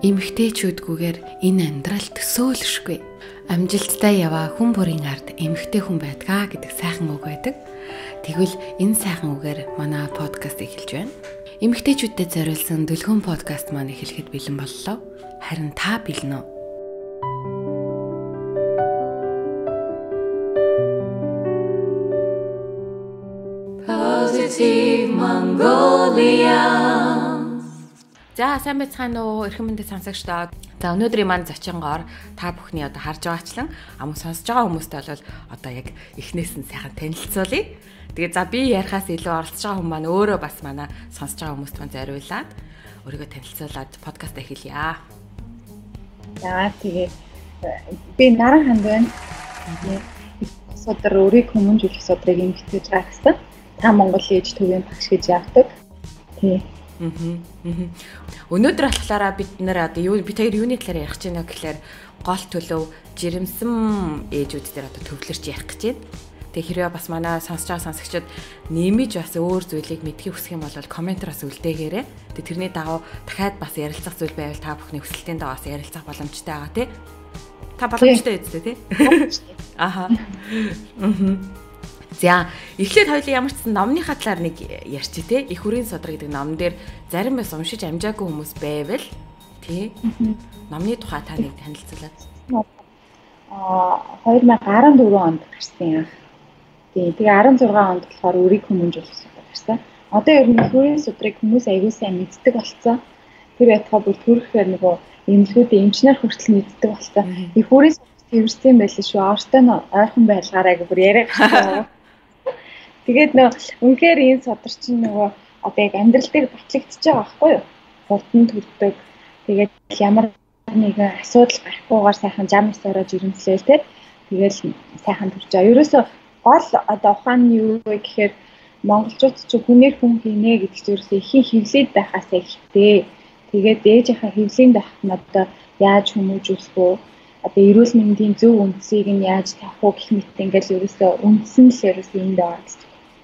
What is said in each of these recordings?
Эмэгтэйчүүдгүйгээр энэ амьдрал төсөөлшгүй. Амжилттай яваа хүн бүрийн ард эмэгтэй хүн байдгаа гэдэг сайхан үг байдаг. Тэгвэл энэ сайхан үгээр манай подкаст эхэлж байна. Эмэгтэйчүүдэд зориулсан дүлгэн подкаст маань эхлэхэд бэлэн боллоо. Харин та бэлэн үү? Positive Mongolia. За сайн байцгаана уу эрхэм мэндэд сонсогчдоо. За өнөөдрийн маань зочингоор та бүхний одоо харж байгаачлан ам сонсож байгаа хүмүүстээ бол одоо яг эхнээс нь сайхан танилцуулъя. Тэгээ за би ярихаас илүү оролцож байгаа хүмүүс маань өөрөө бас манай сонсож байгаа хүмүүст маань зориулаад өөрийгөө танилцуулаад подкаст эхэлье. За тэгээ би Наран ханд байна. Содроо өөрийг хүмүүжүүлэх содрыг эмгтэж байгаа гэсэн. Та Монголын ээж төвийн багш гэж явдаг. Тий. Өнөөдөр болохоор бид нэр одоо бид хоёр юуны талаар ярих гэж байна гэхээр гол төлөв жирэмсэн ээжүүд дээр одоо төвлөрч ярих гэж байна. Тэгээ хэрвээ бас манай сонсож байгаа сонсогчид нэмиж бас өөр зүйлийг мэдхийг хүсэх юм бол комментороос үлдээгээрэй. Тэгээ тэрний дагуу дахиад бас ярилцах зүйл байвал та бүхний хүсэлтийн дагаас ярилцах боломжтой байгаа тий. Та боломжтой үстэй тий. Аха. За, эхлээд хоёулаа ямар ч номныхаа талаар нэг ярьчих те. Их хүрийн содрог гэдэг номн дээр зарим бас уншиж амжаагүй хүмүүс байвал тий. Номны тухай та нэг танилцуулаад. 2014 онд гарсан юм. Тэгээ 16 онд болохоор өөрийг хүмүүжүүлэх содрог гарсан. Одоо ер нь их хүрийн содрыг хүмүүс аягүй сайн мэддэг болсон. Тэр ятгаа бүр төрөхээр нөгөө эмнэлгүүдийн эмчнэр хүртэл мэддэг болсон. Их хүрийн содрог тэрвэрсэн байлээ шүү. Ортой нь ойрхон байлгаарай гэж бүр яриа. Тэгээд үнэхээр энэ содар чинь нөгөө одоо яг амьдрал дээр батлагдчихж байгаа байхгүй юу? Хурдан төрдөг. Тэгээд ямар нэгэн асуудал гарахгүйгээр сайхан зам өсөөрөө жирэмслээл те. Тэгэл сайхан төрж байгаа. Ерөөсө гол одоо ухааны юу вэ гэхээр монголчууд ч хүнээр хүн хийнэ гэдэг чинь ерөөсө ихийн хөвлөд байхаас эхэлтэй. Тэгээд ээжийнхаа хөвлийн байхад одоо яаж хүмүүжүүлэх вэ? Одоо эрүүл мэндийн зөв үндсийг нь яаж тавих вэ гэх мэт ингээл ерөөсө үндсэн л ерөөсө энд байгаа гэсэн.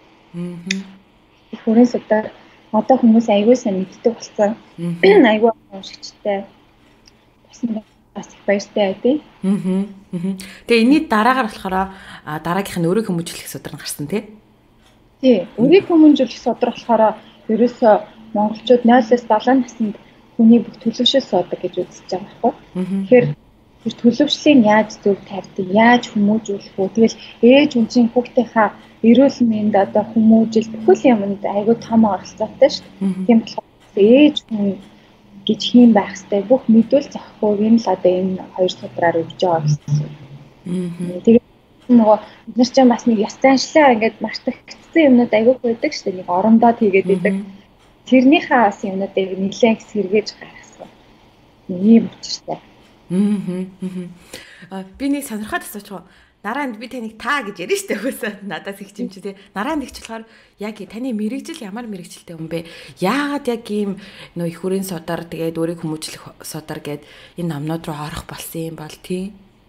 Их хүрийн содрог одоо хүмүүс аягүй сайн мэддэг болсон. Аягүй уншигчтай. Бас их баяртай байдیں۔ Тэгээ энэний дараагаар болохоор дараагийнх нь өөрийг хүмүүжүүлэх содрог гарсан тий. Тий, өөрийг хүмүүжүүлэх содрог болохоор ерөөсөө монголчууд 0-7 наснд хүний бүх төлөвшөл суудаг гэж үзэж байгаа байхгүй. Тэгэхээр тэр төлөвшлийн яаж зөв тавьдаг, яаж хүмүүжүүлэх вэ? Тэгэл ээж үнцийн хүүхдийнхаа эрүүл мэнд одоо хүмүүжил бүхэл юмд айгүй том оролцоотой шүү дээ. Тийм болохоор ээж хүн гэж хийм байх хэвээр бүх мэдүүл зохихгүйг нь л одоо энэ хоёр судраар өгж байгаа гэсэн. Тэгээд нөгөө бид нар ч бас нэг яс заншлаа ингээд мартагдсан юмнууд айгүй байдаг шүү дээ. Нэг орондоо тэгээд идэг. Тэрнийхээ бас юмнуудыг нэлээд сэргээж гаргасан. Ийм учиртай. Би нэг сонирхоод асуучих. Наранд би таныг та гэж ярина штэ хөөсөө надаас их чимч тий. Наранд ихч болохоор яг таны мэрэгжил ямар мэрэгжилтэй хүн бэ? Яагаад яг ийм нөө их хүрийн содар тэгээд өөрийг хүмүүжлэх содар гэд энэ номнууд руу орох болсон юм бол тий.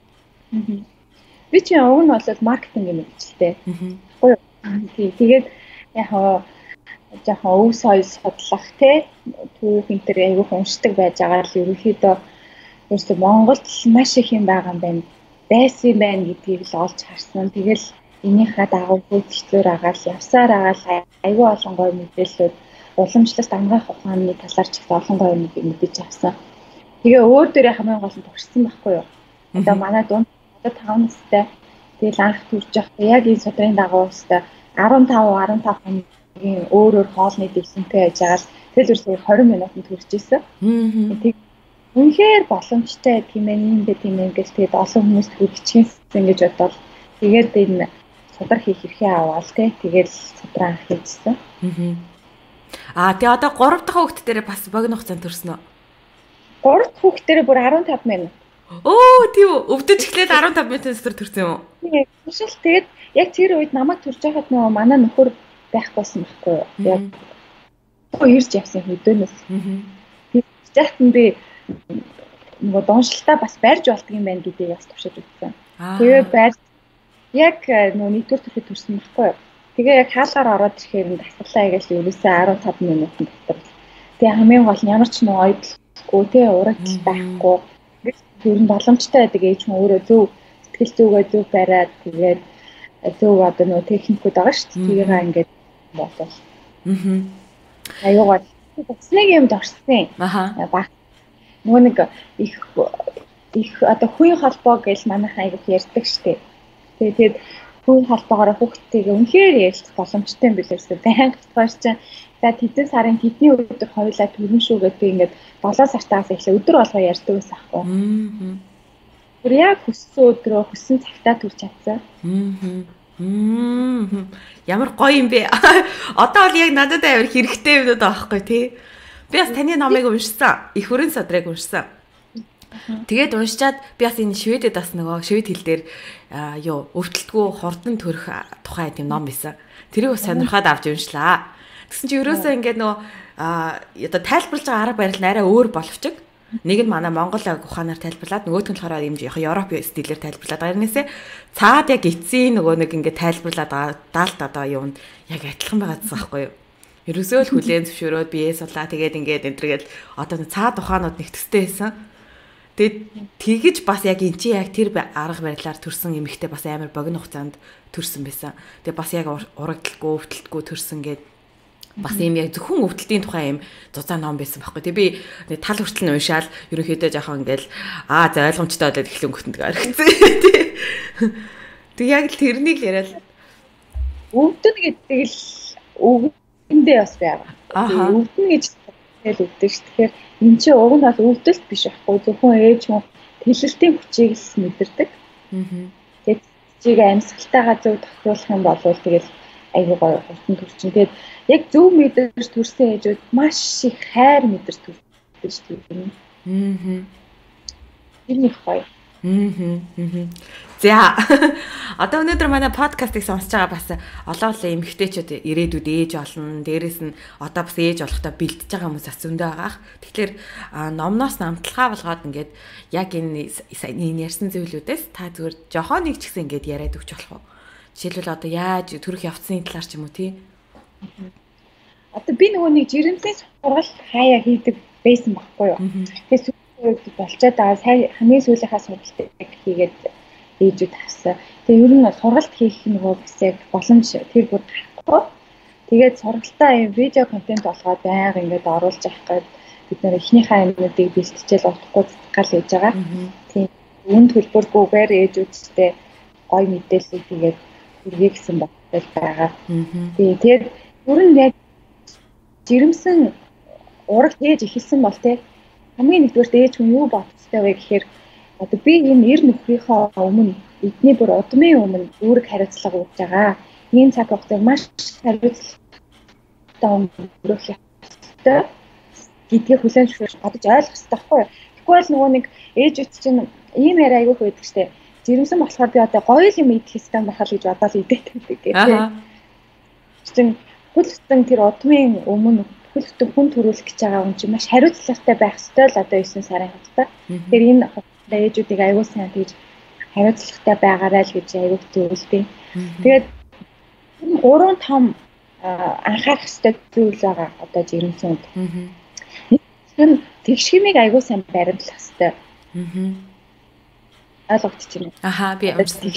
Би чи уг нь бол маркетингийн мэрэгжилтэй. Тий. Тэгээд яг жоохон өв соёл судлах тий. Түүх энэ төр аягүй уншдаг байж байгаа л ерөнхийдөө өөрсдөө Монголд маш их юм байгаа юм байна. Байсан байна гэдгийг л олж харсан. Тэгэл энийхээ дагуу хөдөлгөөр агаал явсаар агаал аягүй олон гоё мэдээлэлүүд уламжлалт амгаах ухааны талаар ч их олон гоё мэдээж авсан. Тэгээ өөр дээрээ хамгийн гол нь төгссөн байхгүй юу? Одоо манай дунд одоо 5 настай. Тэгэл анх төрж явах яг энэ судрын дагуу өстэй 15 хоногийн өөр хоолны дэвсэнтэй байж байгаа л тэгэл ерөөсөөр 20 минутанд төрж исэн. Үнэхээр боломжтой гэмээр юм бэ тийм ээ гэж тэгээд олон хүмүүст хөгжчихсэн гэж бодвол тэгээд энэ судар хийх хэрхээ аваад тэгээд судраа хийжсэн. Тэгээ одоо 3 дахь хүүхд дээр бас богино хугацаанд төрсөн үү? 3 дахь хүүхд дээр бүр 15 минут. Тийм үү. Өвдөж эхлээд 15 минутаас төрсөн юм уу? Тийм. Түшил тэгээд яг тэр үед намайг төрж байхад нөгөө манай нөхөр байхгүйсэн байхгүй юу? Яг ирж явсан хөдөөнөөс. Тэгсэн би нөгөө доншилтаа бас барьж болдго юм байна гэдгийг бас туршиж үзсэн. Тэгээд барьж яг нөгөө нэгдүгээр төрөд төрсөн байхгүй юу? Тэгээ яг хаалгаар ороод ирэхээр нь дасгалаа гэж ерөөсөө 15 минутанд дотор. Тэгээ хамгийн гол нь ямар ч нэг тий урагдл байхгүй. Ер нь боломжтой байдаг ээж хүн өөрөө зөв сэтгэл зүгээ зөв бариад тэгээд зөв одоо нөгөө техникүүд байгаа шүү дээ. Тийгээ ингээд болов. Аюугаа бацныг юмд орсон. Баг нөгөө нэг их одоо хүн холбоо гэж манайхан аяг ярьдаг шүү дээ. Тэгээд хүн холбоогоор хүүхдтэйгээ үнэхээр ярилцах боломжтой юм билээ. Байнга тутгаар чинь за тэдэн сарын тэдний өдөр хоёулаа төрөн шүү гэдэг ингээд 7 сартаас эхлээ өдөр болгоо ярьдаг байсан аахгүй. Тэр яг хүссэн өдрөө хүссэн цагтаа төрж чадсан. Ямар гоё юм бэ? Одоо бол яг надад амар хэрэгтэй юмнууд аахгүй тий. Би бас таны номыг уншсан. Их өрн содрыг уншсан. Тэгээд уншчаад би бас энэ шведэд бас нөгөө швед хэл дээр өвдөлтгүй хурдан төрөх тухай тийм ном байсан. Тэрийг бас сонирхоод авч уншлаа. Тэгсэн чи ерөөсөө ингээд нөгөө одоо тайлбарлаж байгаа арга барил арай өөр боловч нэг нь манай Монгол ухаанаар тайлбарлаад нөгөөх нь болохоор юм яг Европ стилээр тайлбарлаад байгаа. Тэрнээсээ цаад яг эцсийн нөгөө нэг ингээд тайлбарлаад байгаа даалт одоо юм яг адилхан байгаа гэсэн байхгүй юу? Ерөөсөө л хүлээн зөвшөөрөөд биеэ сулаа тэгээд ингээд энтергээл одоо цаад ухаанууд нэг төстэй байсан. Тэгээд тэгэж бас яг эн чи яг тэр арга барилаар төрсэн эмэгтэй бас амар богино хугацаанд төрсэн байсан. Тэгээд бас яг урагдaltaгүй өвдөлтгүй төрсэн гээд бас юм яг зөвхөн өвдөлтийн тухай юм зузаан ном байсан байхгүй. Тэгээд би тал хүртэл нь уншаал ерөнхийдөө жоохон ингээл за ойлгомжтой болоод эхлэн өнгөтөнд гарчихсан. Тэг яг л тэрнийг л яриад өвдөн гэдэг л өвдөндөө бас байгаа. Өвдөн гэж тэл өвдөн ш. Тэгэхээр энэ чинь уг нь бол өвдөлт биш байхгүй. Зөвхөн ээж хүн тэлэлтийн хүчийг л мэдэрдэг. Тэгээд чиг амьсгалтайгаа зөв тохируулах юм бол тэгэл айгүй гоё хурдан төрчин. Тэгээд яг зөв мэдэрч төрсэн ээжүүд маш их хайр мэдэрч төрсөн шүү дээ. Энэ их гоё. За одоо өнөөдөр манай подкастыг сонсож байгаа бас олон эмэгтэйчүүд ирээдүйд ээж болно. Дээрээс нь одоо бас ээж болохдоо бэлдэж байгаа хүмүүс бас зөндөө байгаах. Тэгэхээр номноос намталгаа болгоод ингээд яг энэ ярьсан зүйлүүдээс та зүгээр жохоо нэг ч гэсэн ингээд яриад өгч болох уу? Жишээлбэл одоо яаж төрөх явцны талаар ч юм уу тий. Одоо би нөгөө нэг жирэмсийн сургалт хаяа хийдэг байсан байхгүй юу? Тэгэхээр болчоод байгаа хамгийн сүүлийнхаа сургалтыг хийгээд ээжүүд авсан. Тэгээ ер нь сургалт хийх нөгөө бас яг боломж тэр бүр гарахгүй. Тэгээд сургалтаа юм видео контент болгоод байнга ингээд оруулж явах гээд бид нэр эхнийхээ юмнуудыг бэлтжээл утгагүй гал хийж байгаа. Тийм үн төлбөргүйгээр ээжүүдтэй гоё мэдээлэл тэгээд хүргэе гэсэн байгаа. Тэгээд ер нь яг жирэмсэн урагт ээж эхэлсэн бол тий хамгийн нэгдүгээр ээж хүн юу бодцтой вэ гэхээр одоо би энэ эр нөхрийнхөө өмнө эдний бүр удмын өмнө үүрэг хариуцлага өгж байгаа. Энэ цаг хугацааг маш хариуцлагатай өнгөрөх ёстой гэдгийг хүлээн зөвшөөрч бодож ойлгох хэрэгтэй байхгүй юу? Тэгвэл нөгөө нэг ээжүүд чинь ийм яриа айгүйх байдаг штэ. Жирэмсэн болохоор би одоо гоё юм идэх хэрэгтэй байхал гэж бодоод идэх гэдэг гэх. Чин хүлцэн тэр удмын өмнө хүлцэн хүн төрүүлэх гэж байгаа юм чи маш хариуцлагатай байх ёстой л одоо 9 сарын хугацаа. Тэгэхээр энэ ээжүүдийг аягүй сайн тэгж хариуцлагатай байгаарай л гэж аягүй зөвлөдөө. Тэгээд 3-5 анхаарах ёстой зүйл байгаа одоо жирэмсэнд. Нэг тэгшгимийг аягүй сайн баримтлах ёстой. Ойлгогдчихэв. Би амарсан.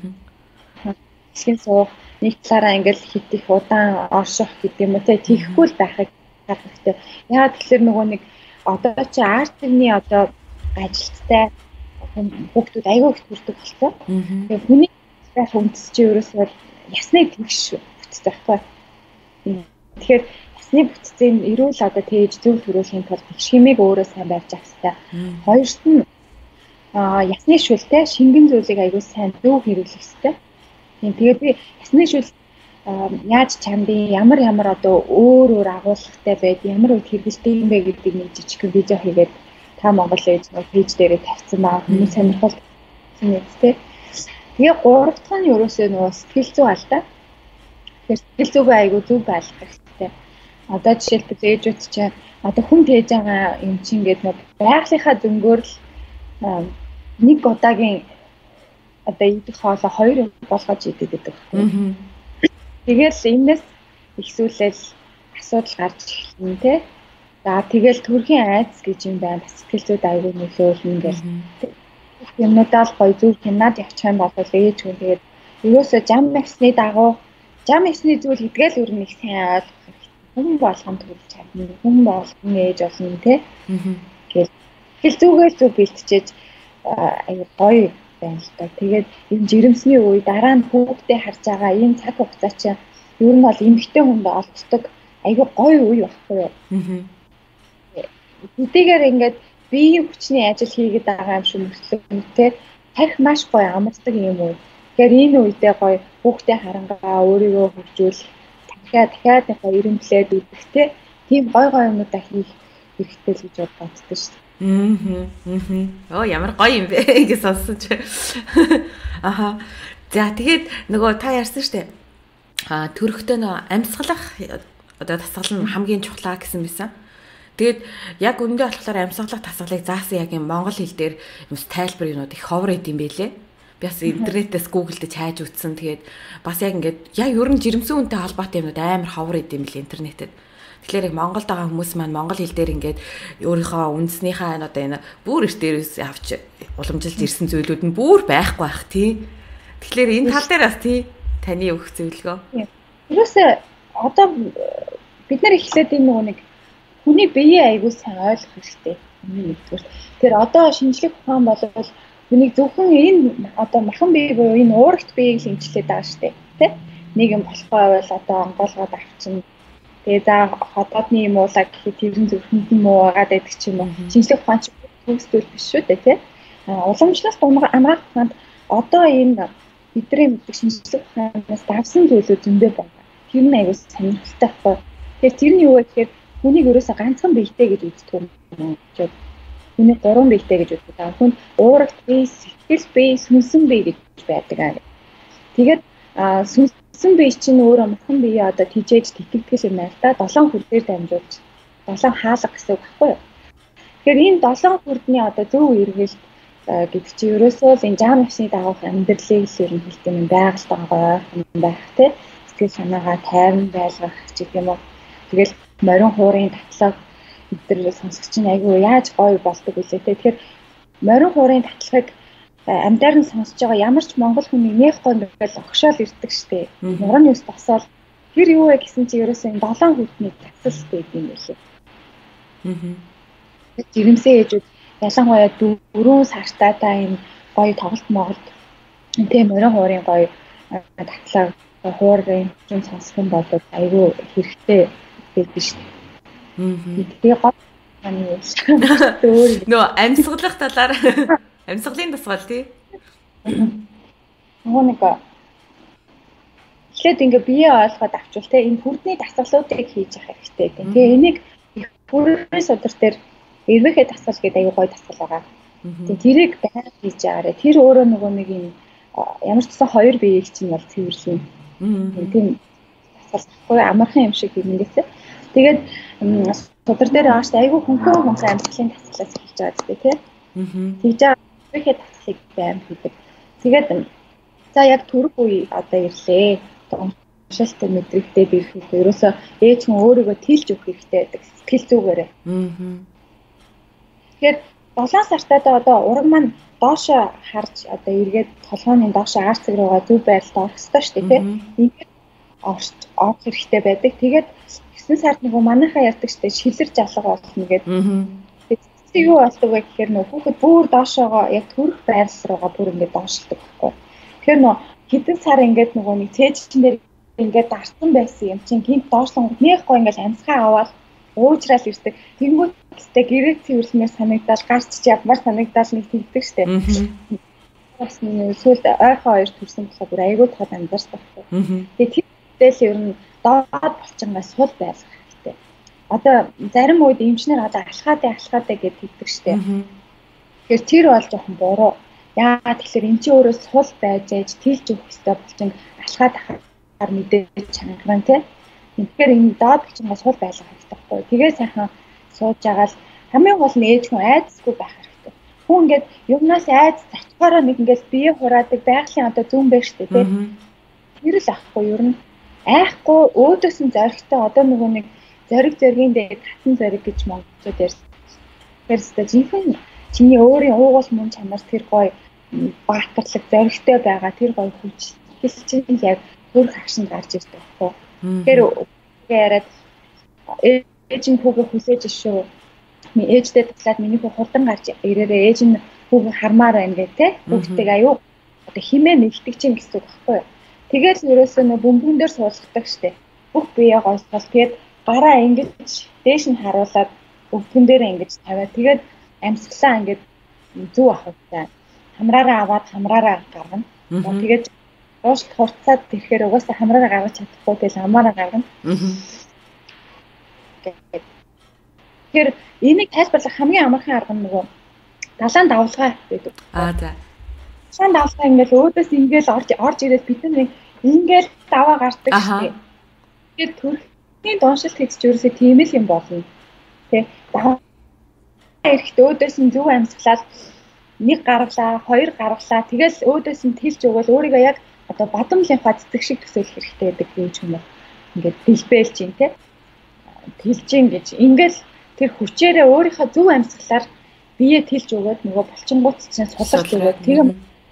Тэгшгэн суух нэг талаараа ингээл хит их удаан орших гэдэг юм уу тийхгүй л байхыг хэрэгтэй. Яагаад тэгэхээр нөгөө нэг одоо чи арт-ны одоо ажилттай хүүхдүүд аягүй их төрдөг болсон. Тэгээ хүний байх үндэс чи ерөөсөө ясны тэгш бүтцтэй байхгүй. Тэгэхээр ясны бүтцийн эрүүл одоо тээж зөв төрүүлэхийн тулд химиг өөрөө сайн барьж авах хэрэгтэй. Хоёрт нь ясны шүлтэй шингэн зүйлийг аягүй сайн зөв хэрэглэх хэрэгтэй. Тэгээд би ясны шүл яаж чамдын ямар одоо өөр агуулгатай байд ямар үед хэрэгэлдэг юм бэ гэдгийг нэг жижиг видео хийгээд та Монгол ээж нөө пэйж дээрээ тавьсан баа хүмүүс сонирхол нэгтэй. Тэгээ гурав дахь нь ерөөсөө нөгөө сэтгэл зүй алдаа. Тэгэхээр сэтгэл зүйгээ айгүй зөв байлгах хэрэгтэй. Одоо жишээлбэл ээжүүд чинь одоо хүн тээж байгаа юм чинь ингээд нөгөө байгалийнхаа дөнгөөр л нэг удаагийн одоо идэх хоолой 2 болгож идэв гэдэг. Тэгэл энэс ихсүүлэл асуудал гарч эхэлнэ те. За тэгэл төрхийн айдас гэж юм байна. Сэтгэл зүйд аягүй нөлөөлнө ингээл. Юмнуудаа л гоё зүг хянаад явчих юм бол ээж хүн тэгээд ерөөсөө жам ясны зүйл гэдгээл өөр нэг сайн ойлгох хэрэгтэй. Хүн болгонд төрж чадна. Хүн болгоны ээж болно тий. Тэгэл зүгээр зүг бэлтжиж аягүй гоё байна л та. Тэгээд энэ жирэмсний үе дараа нь хүүхдээ харж байгаа энэ цаг хугацаа чинь ер нь бол эмэгтэй хүнд олддог аягүй гоё үе багхгүй юу. Тэдгээр ингээд биеийн хүчний ажил хийгээд байгаа юм шиг мөртлөө тарих маш гоё амардаг юм уу. Тэгэхээр энэ үедээ гоё хүүхдээ харангаа өөрийгөө хөгжүүлэх дахиад гоё ирэмблээд үүрэгтэй тийм гоё юмудаа хийх хэрэгтэй л гэж боддог шүү дээ. Оо ямар гоё юм бэ гэж сонсож. Аха. За тэгээд нөгөө та ярьсан шүү дээ. Төрөхтөө нөө амьсгалах одоо тасгал нь хамгийн чухлаа гэсэн байсан. Тэгээд яг үндэ болохоор амьсгалах тасгалыг заасан яг юм монгол хэл дээр юмс тайлбар юмуд их ховор идэм байлээ. Би бас интернетээс гуглдэж хайж үзсэн. Тэгээд бас яг ингээд яг ер нь жирэмсэн үнтэй холбоотой юмуд амар ховор идэм билээ интернетэд. Тэгэхээр яг Монголд байгаа хүмүүс маань монгол хэл дээр ингээд өөрийнхөө үндснийхээ одоо энэ бүр эрт дээрээс авч уламжилж ирсэн зүйлүүд нь бүр байхгүй байх тий. Тэгэхээр энэ тал дээр бас тий таны өгөх зөвлөгөө. Юусе одоо бид нар эхлээд энэ нөгөө нэг хүний биеийг аягүй сайн ойлгох хэрэгтэй. Нэгдүгээр. Тэгэхээр одоо шинжлэх ухаан бол хүнийг зөвхөн энэ одоо махан бие буюу энэ уурагт биеийг л эмчлээд байгаа шүү дээ. Тэ? Нэг юм болохгүй бол одоо онгоолгоод авчин. Тэгээ за хотоодны юм уулаа гэхэд тэрэн зөвхөн юм уу агаад байдаг ч юм уу. Шинжлэх ухаан ч төгсдөл биш шүү дээ, тэ? Уламжлалт амгаах ухаанд одоо энэ бидний мэддэг шинжлэх ухаанаас давсан зүйлүүд зөндөө байна. Тэр нь аягүй сонирхолтой байхгүй. Тэгэхээр тэр нь юу вэ гэхээр хүнийг ерөөсө ганцхан биетэй гэж үздэг юм. Хүний 3 биетэй гэж үздэг. Хүн уурагт бие, сэтгэл бие, сүнсэн бие гэж байдаг. Тэгээд сүнсэн бие чинь өөрөө махан бие одоо тижээж тэтгэдэг юм байна л да. 7 хүрдээр дамжуулж 7 хаалга гэсэн үг байхгүй юу? Тэгэхээр энэ 7 хүрдний одоо зөв эргэлт гэдэг чинь ерөөсөө л энэ жам усны дагуух амьдралыг л ер нь хэлдэг юм байгальтайгаа байх тий. Сэтгэл санаагаа тайван байлгах ч гэх юм уу. Тэгэл морин хуурын татлаг эдгээр сонсогч нь айгүй яаж гоё болдог үлээ те. Тэгэхээр морин хуурын татлагыг амдаар нь сонсож байгаа ямар ч монгол хүний нэх гоо ингээл огшоол ирдэг штеп. Морин юус тосоол тэр юу вэ гэсэн чи ерөөсөө 7 хүтний татал байдаг юм байлээ. Жирэмсэн ээжүүд ялангуяа 4 сартаа та энэ гоё тоглолт моголт тийм морин хуурын гоё татлаг хуурын юм сонсох юм бол айгүй хэрэгтэй байдаг шүү дээ. Тэгээ гол маань юу вэ? Нөө амьсгалах талаар амьсгалын тасгал тий. Нөгөө нэг эхлээд ингээ бие ойлгоод авчвал те энэ хүрдний дасгалуудыг хийж явах хэрэгтэй. Тэгээ энийг бүрийн судар дээр эрвэхэ дасгал гэдэг аюу гой дасгал байгаа. Тэгээ тэрийг байнга хийж байгаарэ. Тэр өөрөө нөгөө нэг юм ямар ч гэсэн хоёр биеийг чинь бол цэвэрлэн. Тийм дасгал амархан юм шиг ингэсэн. Тэгээд судар дээр ааш аюу хөнгөн амьсгалын дасгалаас хийж байгаа гэдэг тий. Тэгж эрвэхэ дасгалыг байнга хийдэг. Тэгээд за яг төрөх үе одоо ирлээ. Уншилттай мэдрэгтэй бирэхэд ерөөсөө ээж хүн өөрийгөө тэлж өгөх хэрэгтэй байдаг сэтгэл зүгээрээ. Тэгэхээр 7 сартаа одоо ураг маань доошоо харж одоо эргээд толгойн доошоо арцэг руугаа зөв байрлалд орох хэрэгтэй шүү дээ тийм. Ингээд орох хэрэгтэй байдаг. Тэгээд 9 сард нөгөө манайхаа ярьдаг шүү дээ шилэр жалга болно гэдэг. Тэгээд юу болдог вэ гэхээр нөгөө хүүхэд бүр доошоогоо яг төрөх байрлал руугаа бүр ингээд доошилдог байхгүй. Тэгэхээр нөгөө хэдэн сар ингээд нөгөө нэг цээжчин дээр ингээд дарсан байсан юм чинь гинт доошлон нэг гоо ингээд амьсгаа аваад уужраал ирдэг. Тэнгүүтээ гэрээ цэвэрлэмээр санагдал гарч явмаар санагдал нэг тэгдэг штеп. Бас нэг сүлд ойрхон хоёр төрсөн болохоор бүр айгүй тод амьдарч байна. Тэгээд тэтэл ер нь доод болчингаас сул байлгах хэрэгтэй. Одоо зарим үед эмчнэр одоо алхаатай гэж хэлдэг штеп. Тэгэхээр тэр бол жоохон буруу. Яагаад тэгэхээр эн чинь өөрөө сул байж ээж тэлж өгөх хэрэгтэй болчин алхаад ахаар мэдээж чанган тий. Тэгэхээр энэ доод болчингаас сул байлгах хэрэгтэй байхгүй. Тэгээ сайхан сууж байгаа л хамгийн гол нь ээж хүн айдасгүй байх хэрэгтэй. Хүн ингээд юмнаас айдас зачгаараа нэг ингээд бие хураадаг байгалийн одоо зүүн байх штэ тий. Тэр л ахгүй ер нь айхгүй өөдөөс нь зоригтой одоо нөгөө нэг зоригийн дээр татан зориг гэж монголчууд ярьсан. Тэгэхээр жинхэнэ чиний өөрийн уугуул мөн чанар тэр гоё баатарлаг зоригтой байгаа тэр гоё хүч чинь яг төрх агшинд гарч ирдэг байхгүй. Тэгэхээр яриад ээж нь хүүгээ хүсэж шүү. Ээжтэй татлаад миний хүү хурдан гарч ирээрээ ээж нь хүүгээ хармаар байна гэх те. Хүүхдийг аюу одоо химээ нэлдэг чинь гэсэн үг байхгүй юу. Тэгэл ерөөсөө нөө бөмбөн дээр суулгадаг штеп. Бүх биеэ гойсгол тэгээд гараа ингэж дээш нь харуулад өвгөн дээр ингэж тавиад тэгээд амьсгалаа ингэж зүв авахтай. Хамраараа аваад хамраараа гаргана. Тэгээд уушлах хурцаад тэрхээр угаасаа хамраараа гаргаж чадахгүй тэгэл амаараа гаргана. Тэгэхээр энийг тайлбарлах хамгийн амархан арга нь нөгөө далайн давлгаа гэдэг. За. Далайн давлгаа ингээл өөдөөс ингээл орж ирээд бид нар ингээл даваа гардаг шүү дээ. Тэгээд төрхний дуншилт хийж ерөөсөө тийм л юм болно. Тэ даваа эрэхт өөдөөс нь зөв амьсгалаад нэг гаргалаа, хоёр гаргалаа. Тэгэл өөдөөс нь тэлж өгвөл өөрийгөө яг одоо бадам лимфа цэцэг шиг төсөөлөх хэрэгтэй байдаг юм ч юм уу. Ингээд бэлбэлж ин тэ. Тэлж ин гэж ингээл тэр хүчээрээ өөрийнхөө зөв амьсгалаар бие тэлж өгөөд нөгөө булчингууд чинь сулгаж өгөөд тийм.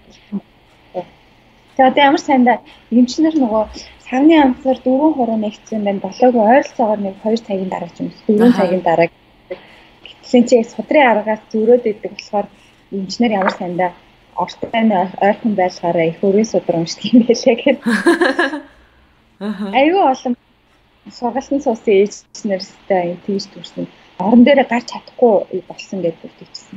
Тэгээд ямар сайндаа эмчнэр нөгөө сагны амсаар 4 хуруу нэгдсэн байна. Болоогүй ойролцоогоор нэг 2 цагийн дараа ч юм уу 4 цагийн дараа гэсэн чи судрын аргаас зөрөөд идэг болохоор эмчнэр ямар сайндаа ортой ойрхон байлгаараа их өрөө судрамждаг юм байлээ гэх. Айгүй олон сургалтын суусан ээжнэртэй тийш төрсөн. Орон дээр гарч чадахгүй болсон гэдэг үгтэйчсэн.